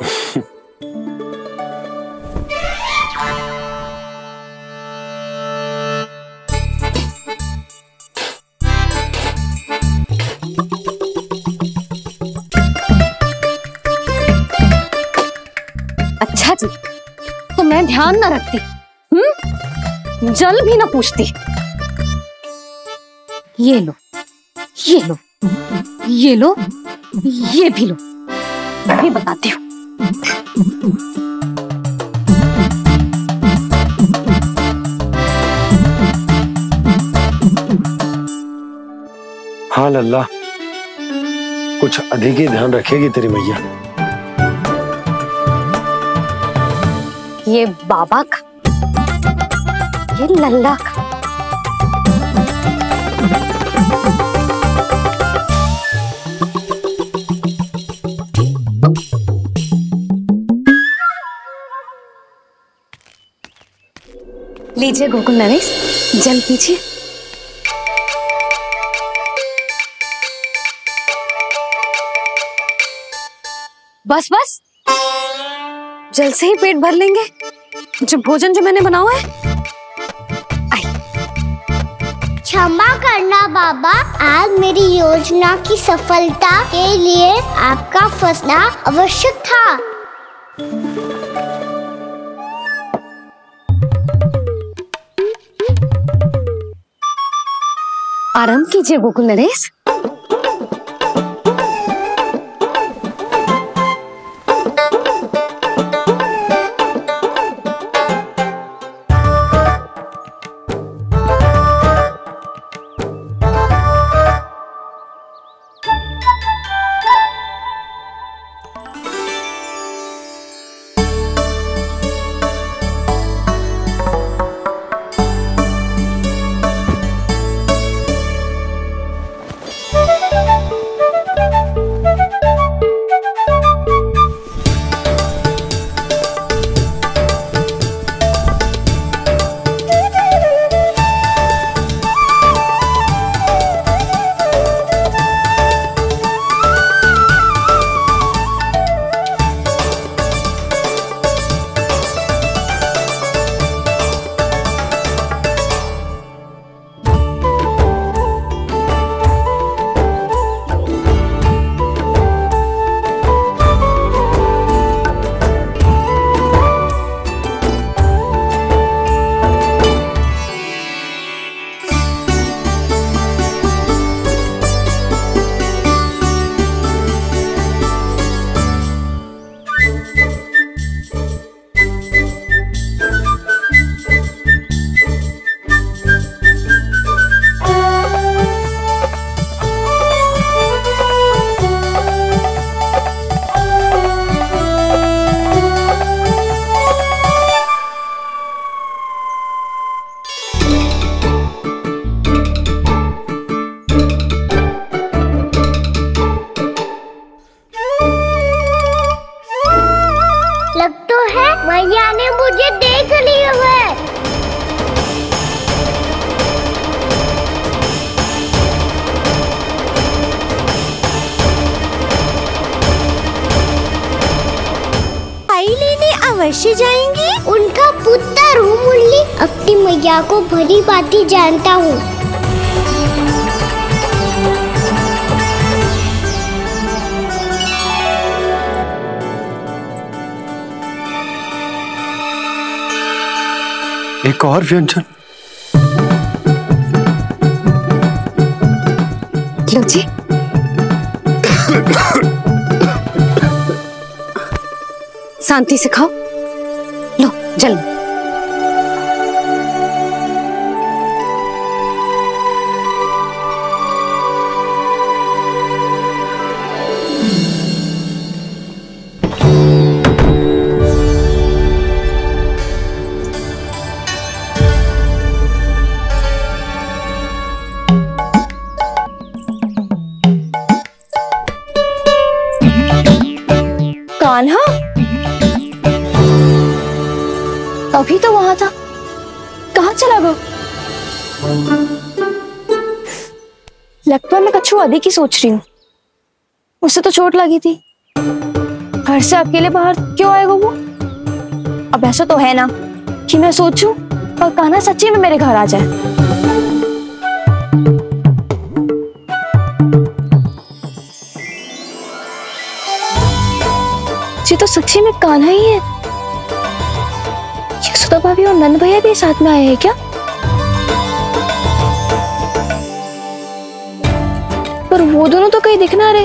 A: अच्छा जी, तो मैं ध्यान ना रखती, हम्म? जल भी ना पूछती। ये लो, ये लो, ये लो, ये भी लो, मैं भी बताती हूँ।
C: हाँ लल्ला, कुछ अधिक ही ध्यान रखेगी तेरी मैया।
A: ये बाबा का, ये लल्ला का। लीजिए गोकुल नरेश, जल पीजिए। बस बस, जल से ही पेट भर लेंगे। जो भोजन जो मैंने बनाया है।
B: क्षमा करना बाबा, आज मेरी योजना की सफलता के लिए आपका फंसना आवश्यक था।
A: आराम कीजिए गोकुल नरेश।
B: कैसे जाएंगी? उनका पुत्र हूँ मुरली, अपनी मैया को भली भांति जानता हूँ।
C: एक और व्यंजन।
A: लो जी। शांति से खाओ। लो जल्दी।
F: कान्हा अभी तो वहां था, कहाँ चला गया? लगता है मैं कच्छू आदि की सोच रही हूँ। उससे तो चोट लगी थी, घर से अकेले बाहर क्यों आएगा वो? अब ऐसा तो है ना कि मैं सोचूं और कान्हा सच्ची में मेरे घर आ जाए। ये तो सच्ची में कान्हा ही है। यशोदा भाभी और नंद भैया भी साथ में आए हैं क्या? पर वो दोनों तो कहीं दिख ना रहे।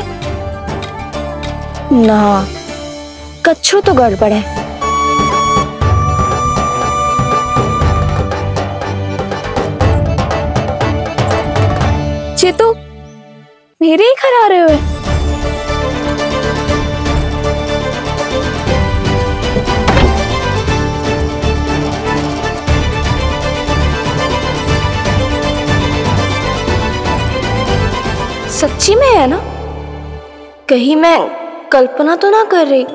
F: ना, कच्छू तो गड़बड़ है। ये तो मेरे ही घर आ रहे हुए। सच्ची में है ना? कहीं मैं कल्पना तो ना कर रही?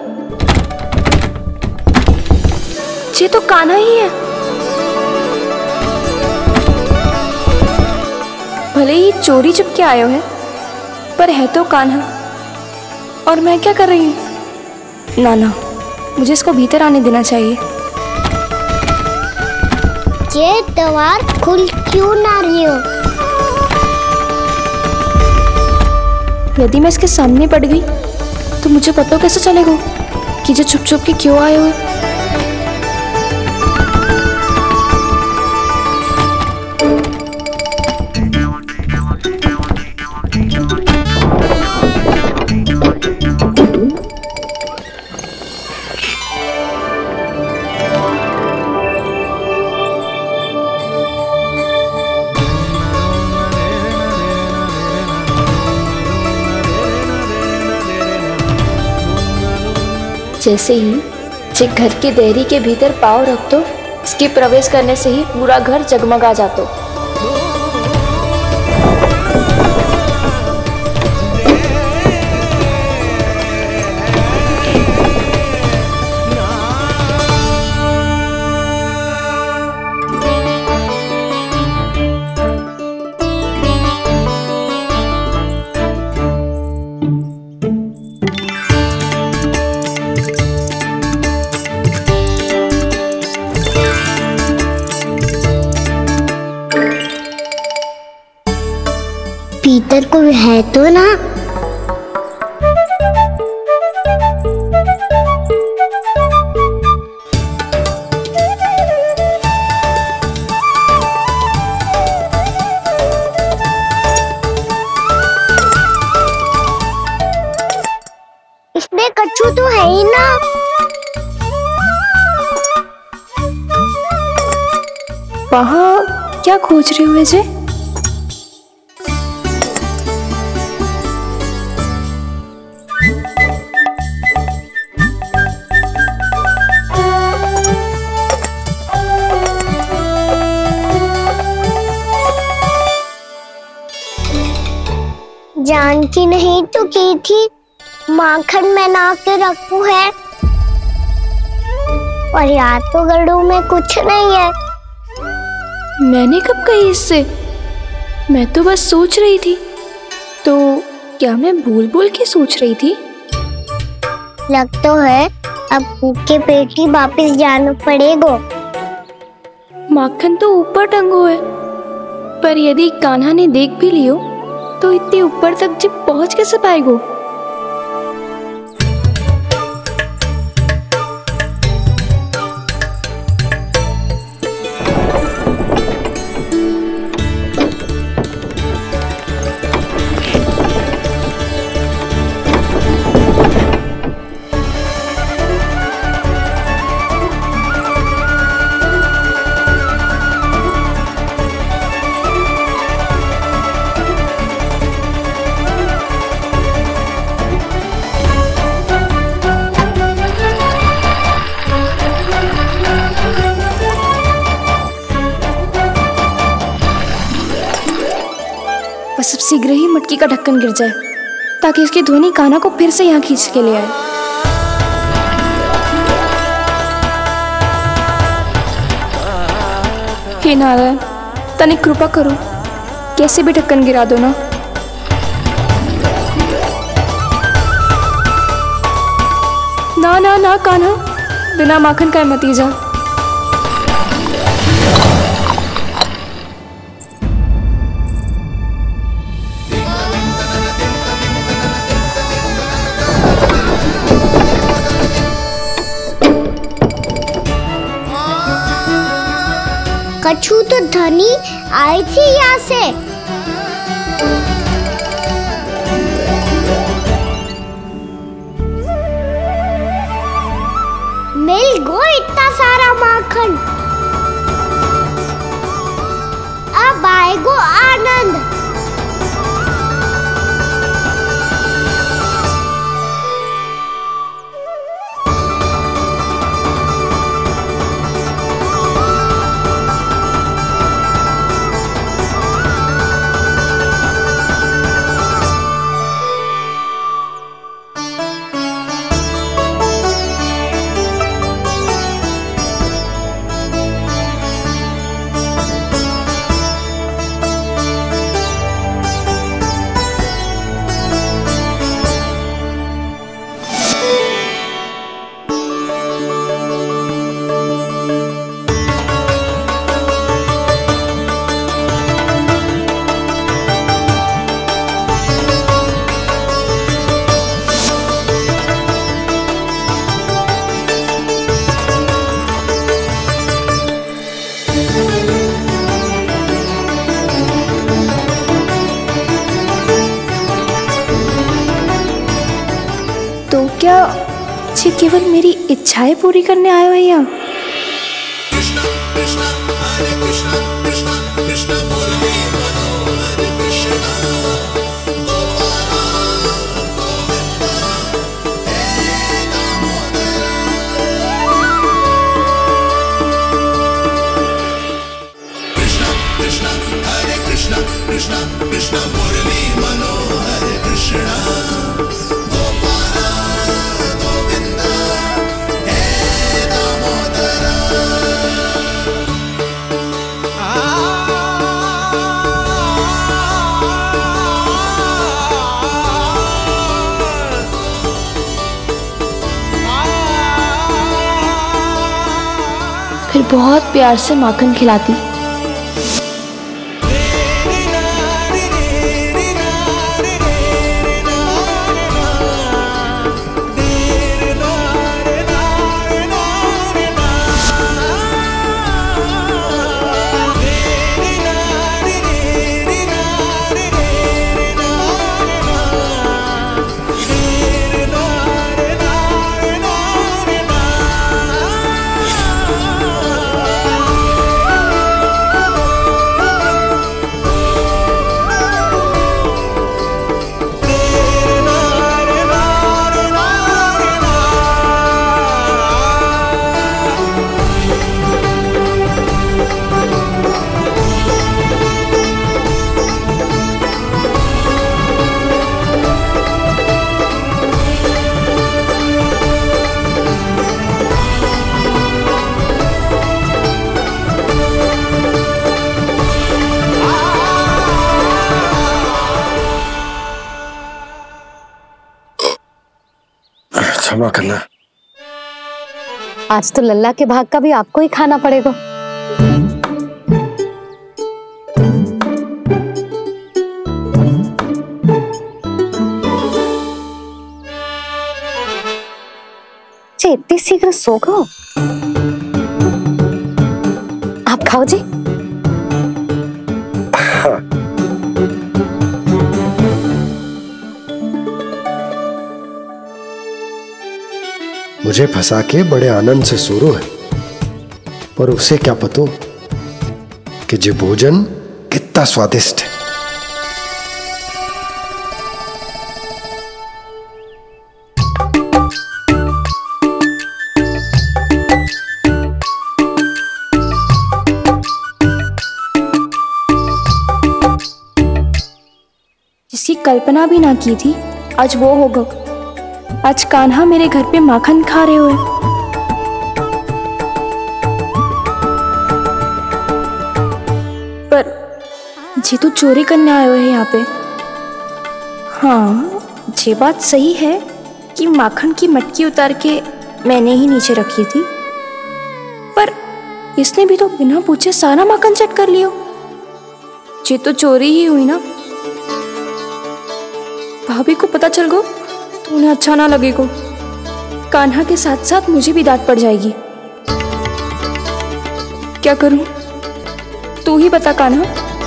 F: ये तो कान्हा ही है। भले ही चोरी चुप के आए हो है, पर है तो कान्हा। और मैं क्या कर रही हूँ? ना ना, मुझे इसको भीतर आने देना चाहिए।
B: ये द्वार खुल क्यों ना रही हो?
F: यदि मैं इसके सामने पड़ गई तो मुझे पता कैसे चलेगा कि ये छुप छुप के क्यों आए हुए? जैसे ही जे घर के देहरी के भीतर पाँव रख दो, इसके प्रवेश करने से ही पूरा घर जगमगा जातो।
B: भीतर कोई है तो ना? इसमें कच्छू तो है ही ना।
F: वहाँ क्या खोज रहे हुए जे?
B: जानकी नहीं तो की थी माखन में ना के रखू है, और यार तो गड़ू में कुछ नहीं है।
F: मैंने कब कही इससे? मैं तो बस सोच रही थी। तो क्या मैं भूल भूल के सोच रही थी?
B: लग तो है अब भूखे पेट ही वापिस जाना पड़ेगा।
F: माखन तो ऊपर टंगो है, पर यदि कान्हा ने देख भी लियो तो इतने ऊपर तक जब पहुंच कैसे पाएगो? बस अब शीघ्र ही मटकी का ढक्कन गिर जाए ताकि उसकी ध्वनि कान्हा को फिर से यहाँ खींच के ले आए। हे नारायण, तनिक कृपा करो, कैसे भी ढक्कन गिरा दो ना। ना ना ना कान्हा, बिना माखन का मत ही जा।
B: कछु तो ध्वनि आई थी यहाँ से। मिल गो इतना सारा माखन, अब आएगो आनंद।
F: तो क्या ये केवल मेरी इच्छाएं पूरी करने आए हो यहाँ? फिर बहुत प्यार से माखन खिलाती।
C: क्षमा करना,
A: आज तो लल्ला के भाग का भी आपको ही खाना पड़ेगा। जी इतनी शीघ्र सो गो? आप खाओ जी।
C: हाँ।
D: मुझे फंसा के बड़े आनंद से सो रहा है, पर उसे क्या पता कि ये भोजन कितना स्वादिष्ट है।
F: जिसकी कल्पना भी ना की थी आज वो होगा। आज कान्हा मेरे घर पे माखन खा रहे हुए। पर जी तो चोरी करने आए हुए हैं यहाँ पे। हाँ ये बात सही है कि माखन की मटकी उतार के मैंने ही नीचे रखी थी, पर इसने भी तो बिना पूछे सारा माखन चट कर लियो। ये तो चोरी ही हुई ना। भाभी को पता चल गो तो उन्हें अच्छा ना लगेगा। कान्हा के साथ साथ मुझे भी डांट पड़ जाएगी। क्या करूं? तू ही बता कान्हा।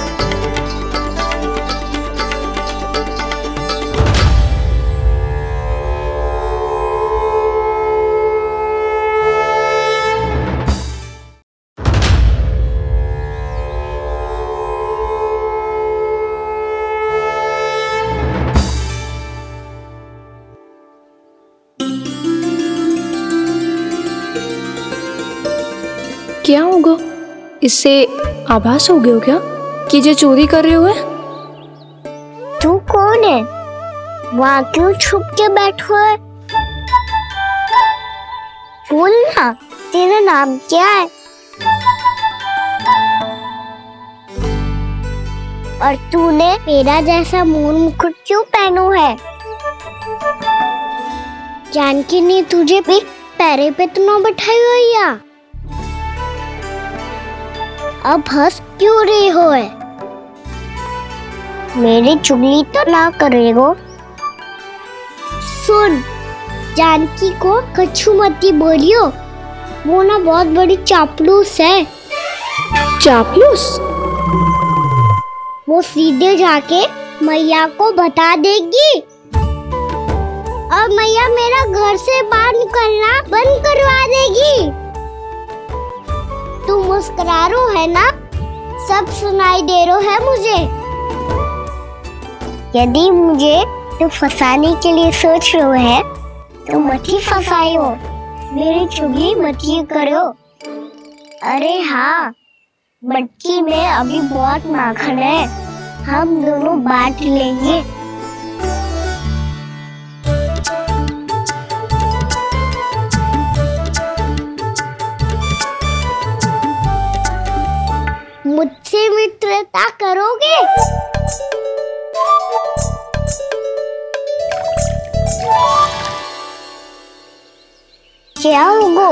F: क्या होगा? इससे आभास हो गया हो क्या कि ये चोरी कर रहे हो?
B: तू कौन है? वहाँ क्यों छुप के बैठो है? बोल ना, तेरा नाम क्या है? और तूने मेरा जैसा मोर मुकुट क्यों पहनो है? जानकी ने तुझे भी पैरे पे तो ना बैठाई हुई है। अब हंस क्यों रही हो है? मेरी चुगली तो ना करेगो। सुन, जानकी को कछु मती बोलियो, वो ना बहुत बड़ी चापलूस है।
F: चापलूस?
B: वो सीधे जाके मैया को बता देगी और मैया मेरा घर से बाहर निकलना बंद करवा देगी। तू मुस्कुरा रो है ना? सब सुनाई दे रो है मुझे। यदि मुझे तो फंसाने के लिए सोच रो है तो मत ही फंसायो, मेरी चुगली मत ही करो। अरे हाँ, मटकी में अभी बहुत माखन है, हम दोनों बांट लेंगे। मुझसे मित्रता करोगे? क्या होगा?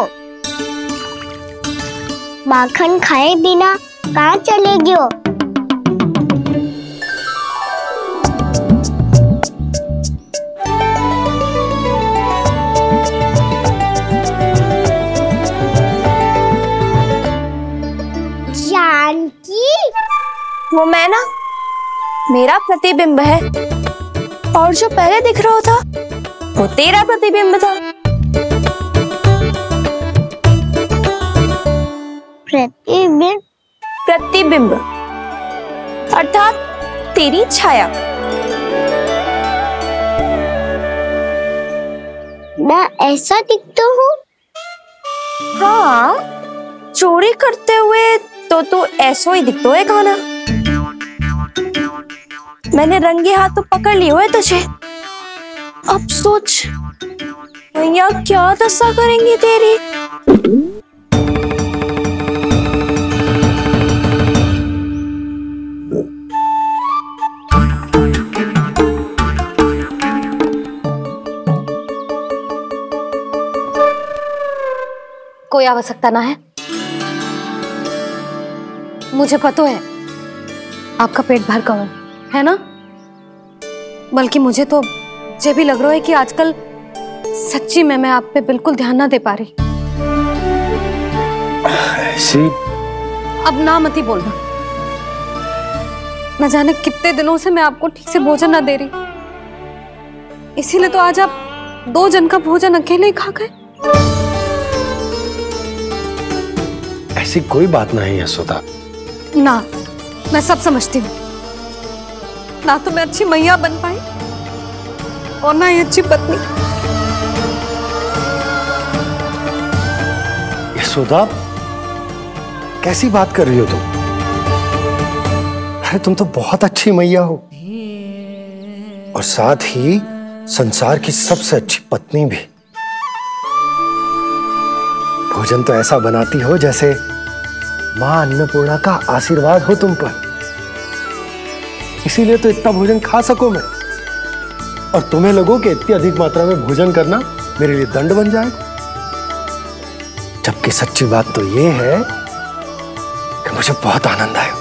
B: माखन खाए बिना कहाँ चलेगी हो?
F: वो मैं ना, मेरा प्रतिबिंब है, और जो पहले दिख रहा था वो तेरा प्रतिबिंब था।
B: प्रतिबिंब?
F: प्रतिबिंब अर्थात तेरी छाया।
B: मैं ऐसा दिखता हूँ?
F: हाँ, चोरी करते हुए तो तू ऐसा ही दिखता है कान्हा। मैंने रंगे हाथ तो पकड़ लिए हुए तुझे। अब सोच भैया क्या दशा करेंगी तेरी।
A: कोई आवश्यकता ना है। मुझे पता है आपका पेट भर का है ना, बल्कि मुझे तो ये भी लग रहा है कि आजकल सच्ची में मैं आप पे बिल्कुल ध्यान ना दे पा रही।
C: ऐसी
A: अब ना मत ही बोलना। न जाने कितने दिनों से मैं आपको ठीक से भोजन ना दे रही, इसीलिए तो आज आप दो जन का भोजन अकेले ही खा गए।
C: ऐसी कोई बात नहीं है सुधा।
A: ना, मैं सब समझती हूँ। ना तो मैं अच्छी मैया बन पाई और ना ही अच्छी पत्नी।
C: यशोदा, कैसी बात कर रही हो तुम? अरे तुम तो बहुत अच्छी मैया हो और साथ ही संसार की सबसे अच्छी पत्नी भी। भोजन तो ऐसा बनाती हो जैसे मां अन्नपूर्णा का आशीर्वाद हो तुम पर। इसीलिए तो इतना भोजन खा सको मैं, और तुम्हें लगो कि इतनी अधिक मात्रा में भोजन करना मेरे लिए दंड बन जाएगा। जबकि सच्ची बात तो ये है कि मुझे बहुत आनंद आया।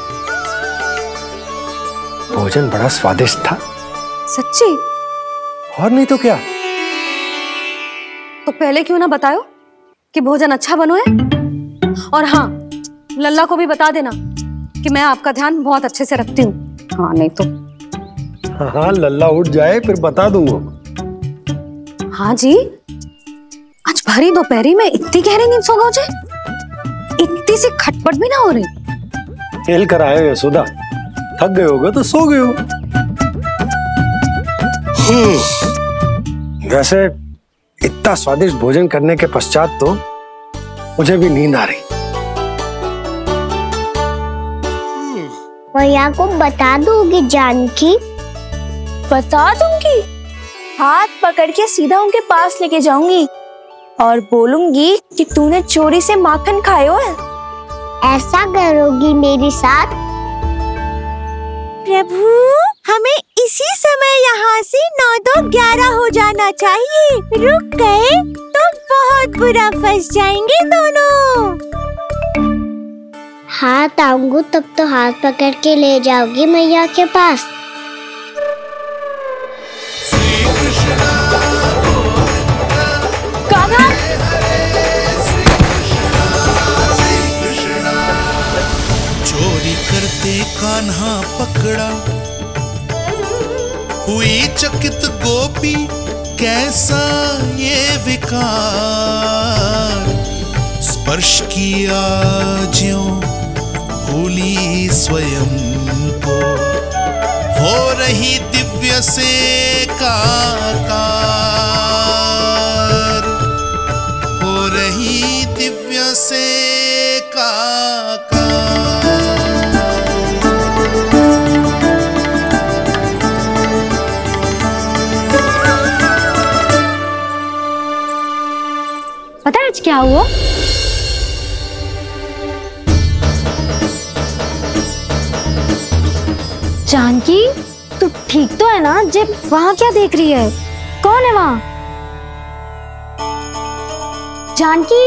C: भोजन बड़ा स्वादिष्ट था।
A: सच्ची?
C: और नहीं तो क्या।
A: तो पहले क्यों ना बताओ कि भोजन अच्छा बनो है। और हाँ, लल्ला को भी बता देना कि मैं आपका ध्यान बहुत अच्छे से रखती हूँ। हाँ नहीं तो
C: हाँ हाँ, लल्ला उठ जाए फिर बता दूंगा।
A: हाँ जी, आज भरी दोपहरी में इतनी गहरी नींद सो गए, इतनी सी खटपट भी ना हो रही।
C: खेल कर आए हो यशोदा, थक गए होगे तो सो गए हो। वैसे इतना स्वादिष्ट भोजन करने के पश्चात तो मुझे भी नींद आ रही।
B: मैया को बता दोगी जानकी?
F: बता दूंगी। हाथ पकड़ के सीधा उनके पास लेके जाऊंगी और बोलूंगी कि तूने चोरी से माखन खाया है।
B: ऐसा करोगी मेरे साथ?
K: प्रभु, हमें इसी समय यहाँ से नौ दो ग्यारह हो जाना चाहिए। रुक गए तो बहुत बुरा फंस जाएंगे दोनों।
B: हाथ आऊंगी तब तो हाथ पकड़ के ले जाओगी मैया के पास।
F: कान्हा,
L: चोरी करते कान्हा पकड़ा, हुई चकित गोपी कैसा ये विकार। स्पर्श किया ज्यों भूली स्वयं को, हो रही दिव्य से काकार, हो रही दिव्य से काकार।
A: पता है आज क्या हुआ? जानकी, तू ठीक तो है ना? जे वहां क्या देख रही है? कौन है वहां? जानकी,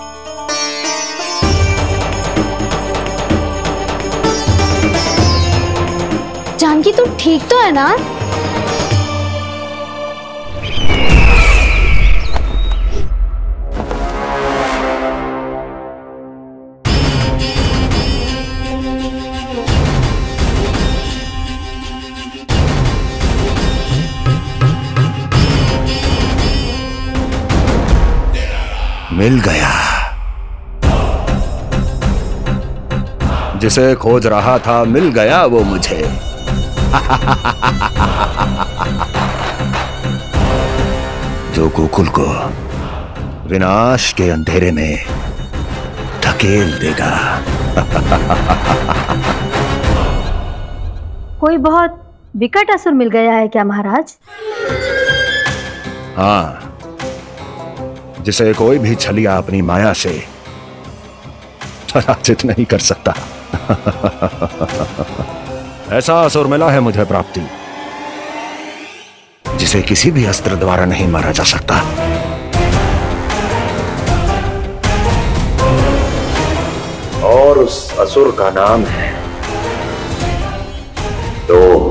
A: जानकी तू ठीक तो है ना?
G: मिल गया। जिसे खोज रहा था मिल गया वो मुझे। जो गोकुल को विनाश के अंधेरे में धकेल देगा।
E: कोई बहुत विकट असुर मिल गया है क्या महाराज?
G: हाँ, जिसे कोई भी छलिया अपनी माया से पराजित नहीं कर सकता। ऐसा असुर मिला है मुझे प्राप्ति, जिसे किसी भी अस्त्र द्वारा नहीं मारा जा सकता। उस असुर का नाम है लोभ।